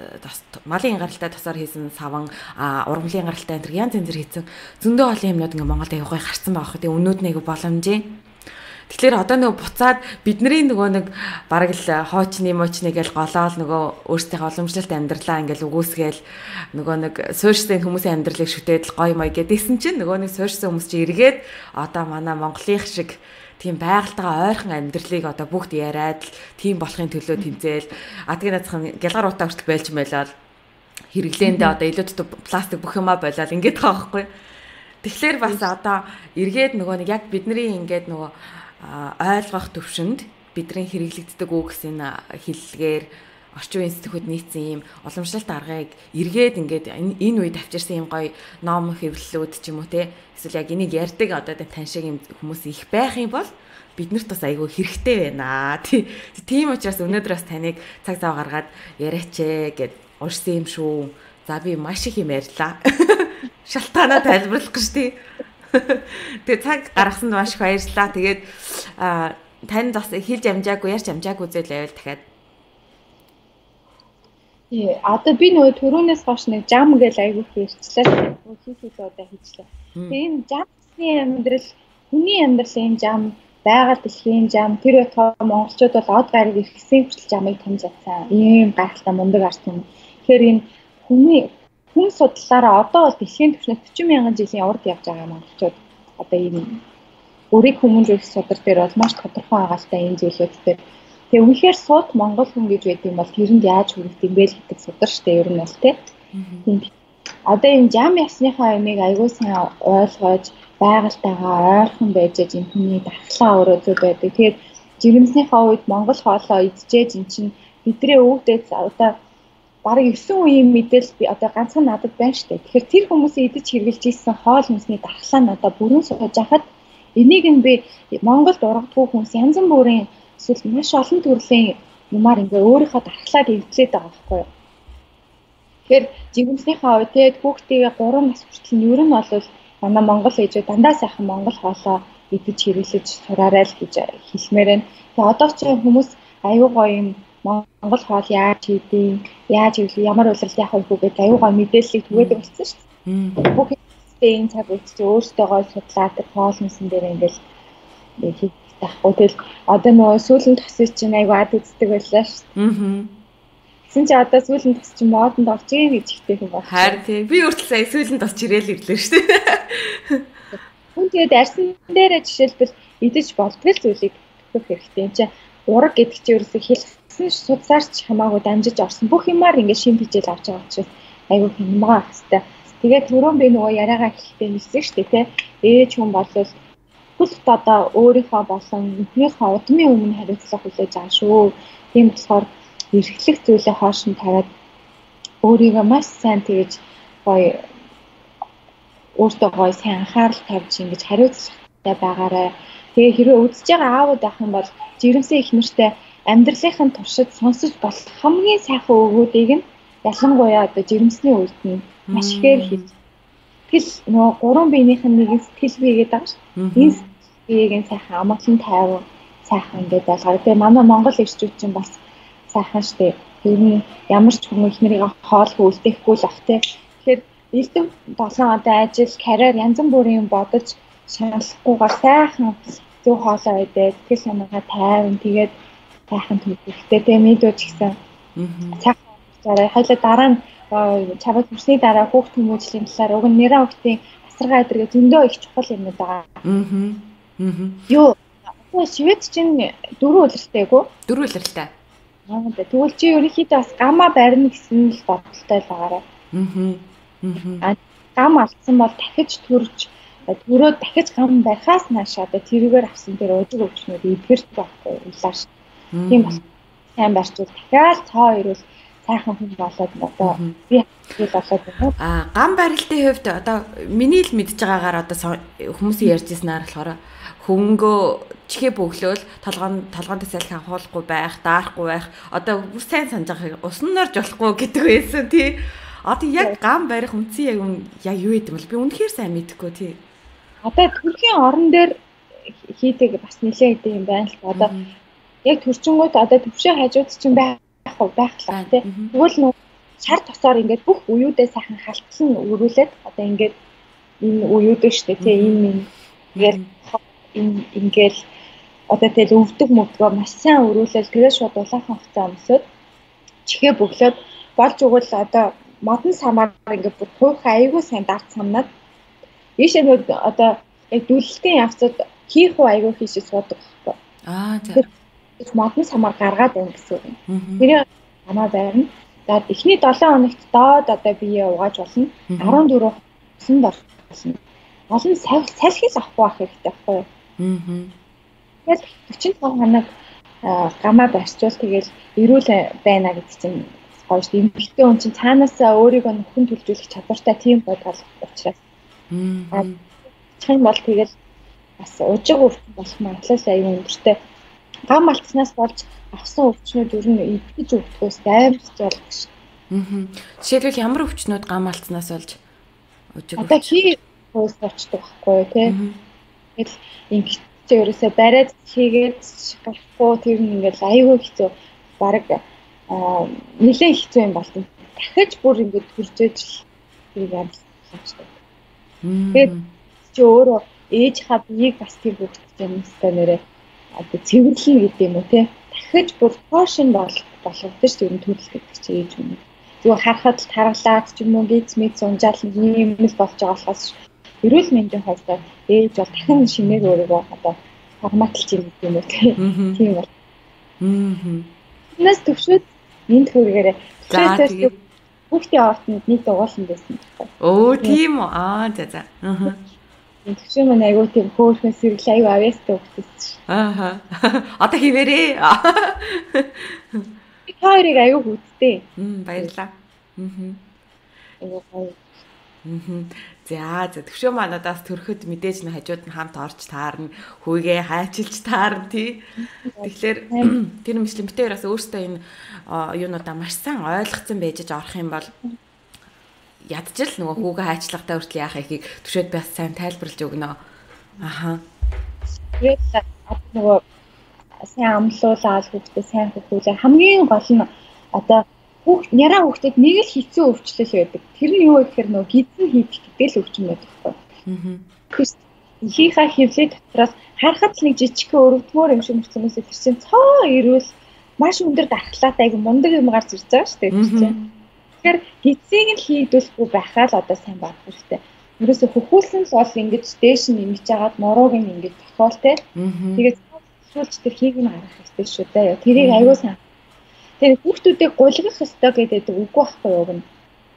малын гаралтай тосоор хийсэн саван ургамлын гаралтай энэ янз янзэр хийсэн зөндөө олон юмнууд ингээ Монголд аягүй гарцсан байгаа хөө. Өнөөд нэг боломжийн. Тэгэхээр одоо нөгөө буцаад бидний нөгөө нэг бараг л хоочны мочны гэл голоол нөгөө өөрсдийнхээ уламжлалт амьдралаа ингээл үгүйсгээл нөгөө нэг суурьшсан хүмүүсийн амьдралыг шүтээд л гой мой гэдээсэн чинь нөгөө нэг суурьшсан хүмүүс чи эргээд одоо манай Монголынх шиг тийм байгальтайгаа ойрхон амьдралыг одоо бүгд яриад л тийм болохын төлөө тэмцээл тэгээ наадхан гялгар утаа хүртэл байлж байлаа хэрэглээндээ одоо илүү пластик бүх юмаа болоод ингээд байгаа байхгүй. Тэгэхээр бас одоо эргээд нөгөө нэг яг бидний ингээд нөгөө ойлгох төвшөнд бидний хэрэглэгддэг үг гэсэн хэллэгээр орчин үеийн сэтгүүд нийцсэн ийм уламжлалт аргыг эргээд ингээд энэ үед авчирсан ийм гоё ном хэвлэлүүд ч юм уу те эсвэл яг энийг ярьдаг одоо тань шиг юм хүмүүс их байх юм бол биднэрт бас айгүй хэрэгтэй байна. Тийм учраас өнөөдөр бас таныг цаг зав гаргаад яриач гэд урьсан юм шүү. За би маш их юм ярьлаа. Шалтгаанаа тайлбарлах гэж тий. Тэгээ цаг гаргасанд маш их баярлалаа. Тэгээд танд бас хэлж амжаагүй ярьж амжаагүй зүйл байвал дахиад одоо би нөгөө түрүүнээс хойш нэг жам гэж айгүйх ярьчлаа. Хийх одоо хийчлээ. Тэгээ энэ жамсны амьдрал хүний амьдралын жам, байгаль дэлхийн жам тэр байтугай монголчууд бол од гариг иргэсийн хүртэл жамыг таньж чадсан. Ийм гайхалтай мундаг арт юм. Тэгэхээр энэ хүн судлаараа одоо бол дэлхийн түвшинд 40 мянган жилийн урд явж байгаа монголчууд одоо энэ өрийг хүмүүжүүлэх судар дээр бол маш тодорхой агaalтай энэ зүйлүүд дээр тэгээ үнэхээр сууд монгол хүн гэж байдаг юм бол тэрэнд яаж хүрэх юм бэ гэдэг судар штэ ер нь бол тий. Одоо энэ жам ясныхаа ямиг аягүй сайн ойлгож байгальтайгаа ойрхон байж энэ хүний дархлаа өөрөө зөв байдаг. Тэгээд жирэмснийхаа үед монгол хоолоо идчихэж эн чинь бидний өвгдээд одоо бараг 9 үеийн мэдээлэл би одоо ганцхан надад байна штэ. Тэгэхээр тэр хүмүүсийн идэж хэрглэж ийсэн хоол хүнсний дархлаа нь одоо бүрэн сууж хахад энийг нь би Монголд ургадгүй хүнс янз бүрийн эсвэл маш олон төрлийн юмар ингээ өөрийнхөө дархлаад эвдлээд байгаа байхгүй юу. Тэгэхээр жигэмснийхээ үед тэгээд хүүхдийн 3 нас хүртэл нь ер нь бол манай монгол ээжүүд дандаа сайхан монгол хоолоо идэж хэрэглэж сураарай л гэж хэлмээр байна. Тэгээд одоо ч хүмүүс аюу гоё юм монгол хоол яаж хийдэг, яаж хийвэл ямар үйлрэлт яах вэ гэдэг аюу гоё мэдээллийг түгээдэг болсон шүү дээ. Хүүхдтэй энэ цаг үед чи өөртөө гоё судлаад тэр хоол хүнсэн дээр ингээл хийх таахгүй. Тэгэл одоо нөгөө сүүлэн тосч чинь аюу ад үздэг байлаа шүү дээ. Чи одоо сүүлэн тос чи модонд орж ийн гэж ихтэй юм байна. Харин тий. Би өөртөө сая сүүлэн тос чирээл ирлээ шүү дээ. Хүн тэгээд арьсан дээрээ жишээлбэл идэж болдгол зүйлийг төхөх хэрэгтэй. Энд чи ураг гэдэг чи ерөөсөө хэлсэн судсаарч хамаагүй дамжиж орсон бүх юмар ингээд шин хижээл авч байгаа учраас айгүй хэммаа хэвээр. Тэгээд түрүүн би нөгөө яриагаа хэлэхдээ хэлсэн шүү дээ тий. Ээж хүн болвол бүлт одоо өөрийнхөө болон нүхнийхээ удмын өмнө хариуцлага хүлээж байгаа шүү. Тийм болохоор эрхлэх зүйлээ хоош нь тавиад өөрийгөө маш сайн тэгж гоё өөртөө гоё сайн анхаарал тавьж ингэж хариуцлагатай байгаарай. Тэгээ хэрвээ үзэж байгаа аауд ах юм бол жирэмсэн их нэртэй амьдралынхын туршид сонсож болох хамгийн сайхан өгөөдийг нь ялангуяа одоо жирэмсний үед нь маш ихээр хийж. Тэгэл нөгөө 3 биенийх нь нэг сэтгэл бий гэдэг байгаа шүү. Энэ сэтгэлийг нь сайхан амгалан тайван сайхан ингээд ойлгоо. Тэгээ манай Монгол ирчүүд чинь бас сайхан штэ. Тэр нь ямар ч хүмүүс ихнэрийг хоолгүй үлдээхгүй л ах те. Тэгэхээр элдв 7 одоо ажил, карьер янз бүрийн бодож шаналхгүйгээр сайхан зөв хоолоо идээд сэтгэл санаагаа тайван тэгээд сайхан төвлөрөхтэй тэгээ мэдүүч гэсэн. Сайхан зараа хоёлаа дараа нь чавд хүрсний дараа хүүхд хүмүүжлийн талаар уг нь нэрээ хүүхдийн асаргаа эдэргээ зөндөө их чухал юм байгаа. Юу Швед чинь 4 улиралтэйгүү? 4 улиралтай. Тэгвэл чи ерөнхийдөө бас гамма барина гэсэн л бодолтой л байгаарай. Гам алдсан бол дахиж төрөө дахиж гам байхаас наашаа тэрүүгээр авсан тэр ужиг өвчнүүд эдгэрч байхгүй улааш. Тийм бол сайн барьчвал дахиад цоо ирүүл сайхан хүн болоод одоо би хэл болоод байна. Гам барилтын хувьд одоо миний л мэдж байгаагаар одоо хүмүүсийн ярьжсэнээр болохоор хөнгөө чихээ бөглөөл толгоонд салхи хавуулахгүй байх, даарахгүй байх. Одоо бүр сайн санаж байгааг уснаар жолохгүй гэдэг байсан тий. Одоо яг гам барих үндсэн яг юу гэдэг юм бол би үнэхээр сайн мэдэхгүй тий. Одоо төрхийн орон дээр хийдэг бас нэлээд идэв юм байна л. Одоо яг төрчингүүд одоо төвшөө хажууд чинь байхлаа тий. Тэгвэл нөө шар тосоор ингээд бүх уюудаа сайхан халтсан өрүүлээд одоо ингээд энэ уюуд штэ тий энэ ингээл одоо тэгэл өвдөг мөвдгөө маш сайн өрүүлэл тэгээ шууд улаахан хугацаа өмсөд чихээ бөглөөд болж өгвөл одоо модон самаар ингээд бүр туйхаа айгүй сайн дард самнаад ийшээ нүүд одоо яг дүлэлтийн явцад хийх уу айгүй хийшээ суудаг байхгүй. Тэр модон самаар гаргаад байна гэсэн үг. Тэр хамаа байрна. За эхний 7 хоногт доод одоо бие угааж болно. 14 усан болно. Олон салхис авахгүй байх хэрэгтэй байхгүй юу? Тэгэл 45 хоног гамаа барьчвал тэгэл эрүүл байна гэдэг чинь гоё шүү дээ. Эмэгтэй хүн чинь цаанаасаа өөрийгөө нөхөн төлжүүлэх чадвартай тийм бодгал учраас. Чин бол тэгэл бас ужиг өвчин болох магадлал аюун өндөртэй. Гам алдснаас болж авсан өвчнүүд ер нь идэж өвдөхөөс аймарч болох шүү. Жишээлбэл ямар өвчнүүд гам алдснаас болж ужиг одоо хий хөөс очдог байхгүй тий. Тэгэл ингэж ерөөсөө бариад хийгээд гарахгүй тэр нь ингээл аюу хэцүү баг нэлээд хэцүү юм болов. Дахиж бүр ингэж хуржээж тэр ямарчдаг. Тэгээд чи өөрөө ээжийнхаа биеийг бас тэр бүгд юм өстой нэрээ одоо цэвэрлэнэ гэдэг юм уу те. Дахиж бүр пошин болгох гэж тэр нь төлөв гэдэг чи ээж юм. Зүгээр харахад л таргалаад ч юм уу гиз мэд унжаал юм л болж байгаа болохоос эрүүл мэндийн хувьд ээж бол дахин шинээр өөрийгөө одоо форматлж юм гэдэг юм уу тийм бол. Нас төвшөөд энд хүргээрээ хүүхдийн ортонд нэг дугуулсан байсан. Оо тийм үү. За. Төвшөө мань айгуу тийм хөөрхөн сэргэлээ аюу авьяастай хөвгсөн. Одоо хивээрээ. Би хоёрыг аюу хүчтэй. Баярлалаа. За төвшөө манадаас төрөхөд мэдээж нь хажууд нь хамт орж таарна, хүйгээ хайчилж таарна тий. Тэгэхээр тэр мэтлэн битээрээс өөртөө энэ юунуудаа маш сайн ойлгоцсон байж орох юм бол ядчил нөгөө хүүгээ хайчлагтай хүртэл яах ихийг төвшөөд бас сайн тайлбарлаж өгнө. Тэгээд нөгөө сайн амлуулаад хүүхдээ сайн хөвгүүлээ хамгийн гол нь одоо няраа хүүхдэд нэг л хэцүү өвчлөл байдаг. Тэр нь юу гэхээр нөгөө гидсэн хийх гэдэг л өвчин байдаг байхгүй. Тэс ихийнхаа хөвлөд дотроос харахад л нэг жижигхэн өрөвдмөр юм шиг мөрцөнөөс тэр чинь цоо ирвэл маш өндөр дархлаатай айгу мундаг юм гарч ирж байгаа шүү дээ. Тэгэхээр гидсийг нь хийдүүлэхгүй байхаа л одоо сайн баг хэрэгтэй. Ерөөсө хөхүүлсэн л бол ингэж дээш нь нэмж жагаад мурууг нь ингэж тохиол те. Тэгээд сүүлч тэр хийг нь гаргах хэрэгтэй шүү дээ. Тэрийг аюу сайн. Тэр хүүхдүүдийг гулгах ёстой гэдэг үгүй байхгүй юу гэнэ.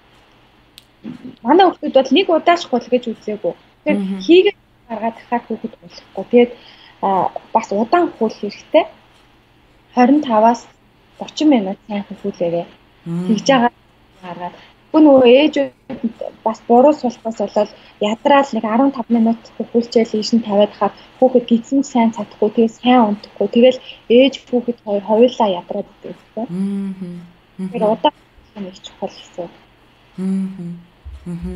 Манай хүүхдүүд бол нэг удаач гулгаж үзээгүй. Тэр хийг гаргаад дахиад хүүхэд гулгахгүй. Тэгээд бас удаан хөвөх хэрэгтэй. 25-аас 30 минут сайн хөвүүлээрээ. Тэгж байгаа гаргаад гүн нөгөө ээжүүд бас буруу суулгахаас болоод ядраал нэг 15 минут хөвүүлчээл ийш нь тавиад хаад хүүхэд гидсэн сайн чадахгүй тэгээ сайн унтахгүй тэгэл ээж хүүхэд хоёр хоёулаа ядраад идэх гэсэн. Тэр удаан нэг чухал гэсэн.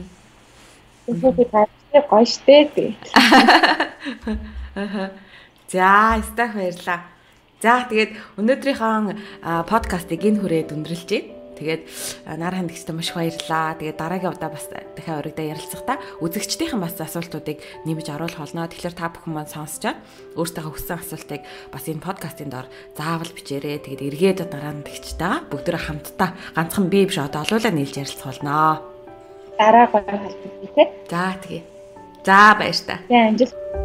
Хүүхэд гайхалтай гоё штэ. За, стах баярлаа. За, тэгээд өнөөдрийнхөө подкастыг энэ хүрээд өндөрлж байна. Тэгээд нар хандгчтай маш баярлаа. Тэгээд дараагийн удаа бас дахиад урагдаа ярилцгахдаа үзэгчдийн бас асуултуудыг нэмж оруулах болно. Тэгэхээр та бүхэн маань сонсчоод өөртөө хүссэн асуултыг бас энэ подкастын доор заавал бичээрэй. Тэгээд эргээд дараа нь тэгчтэйгээ бүгдөө хамтдаа ганцхан би биш одоо олуулаа нийлж ярилцах болно. Дараа гоё халдвар тий. За тэгээ. За баяр та. За амжилт.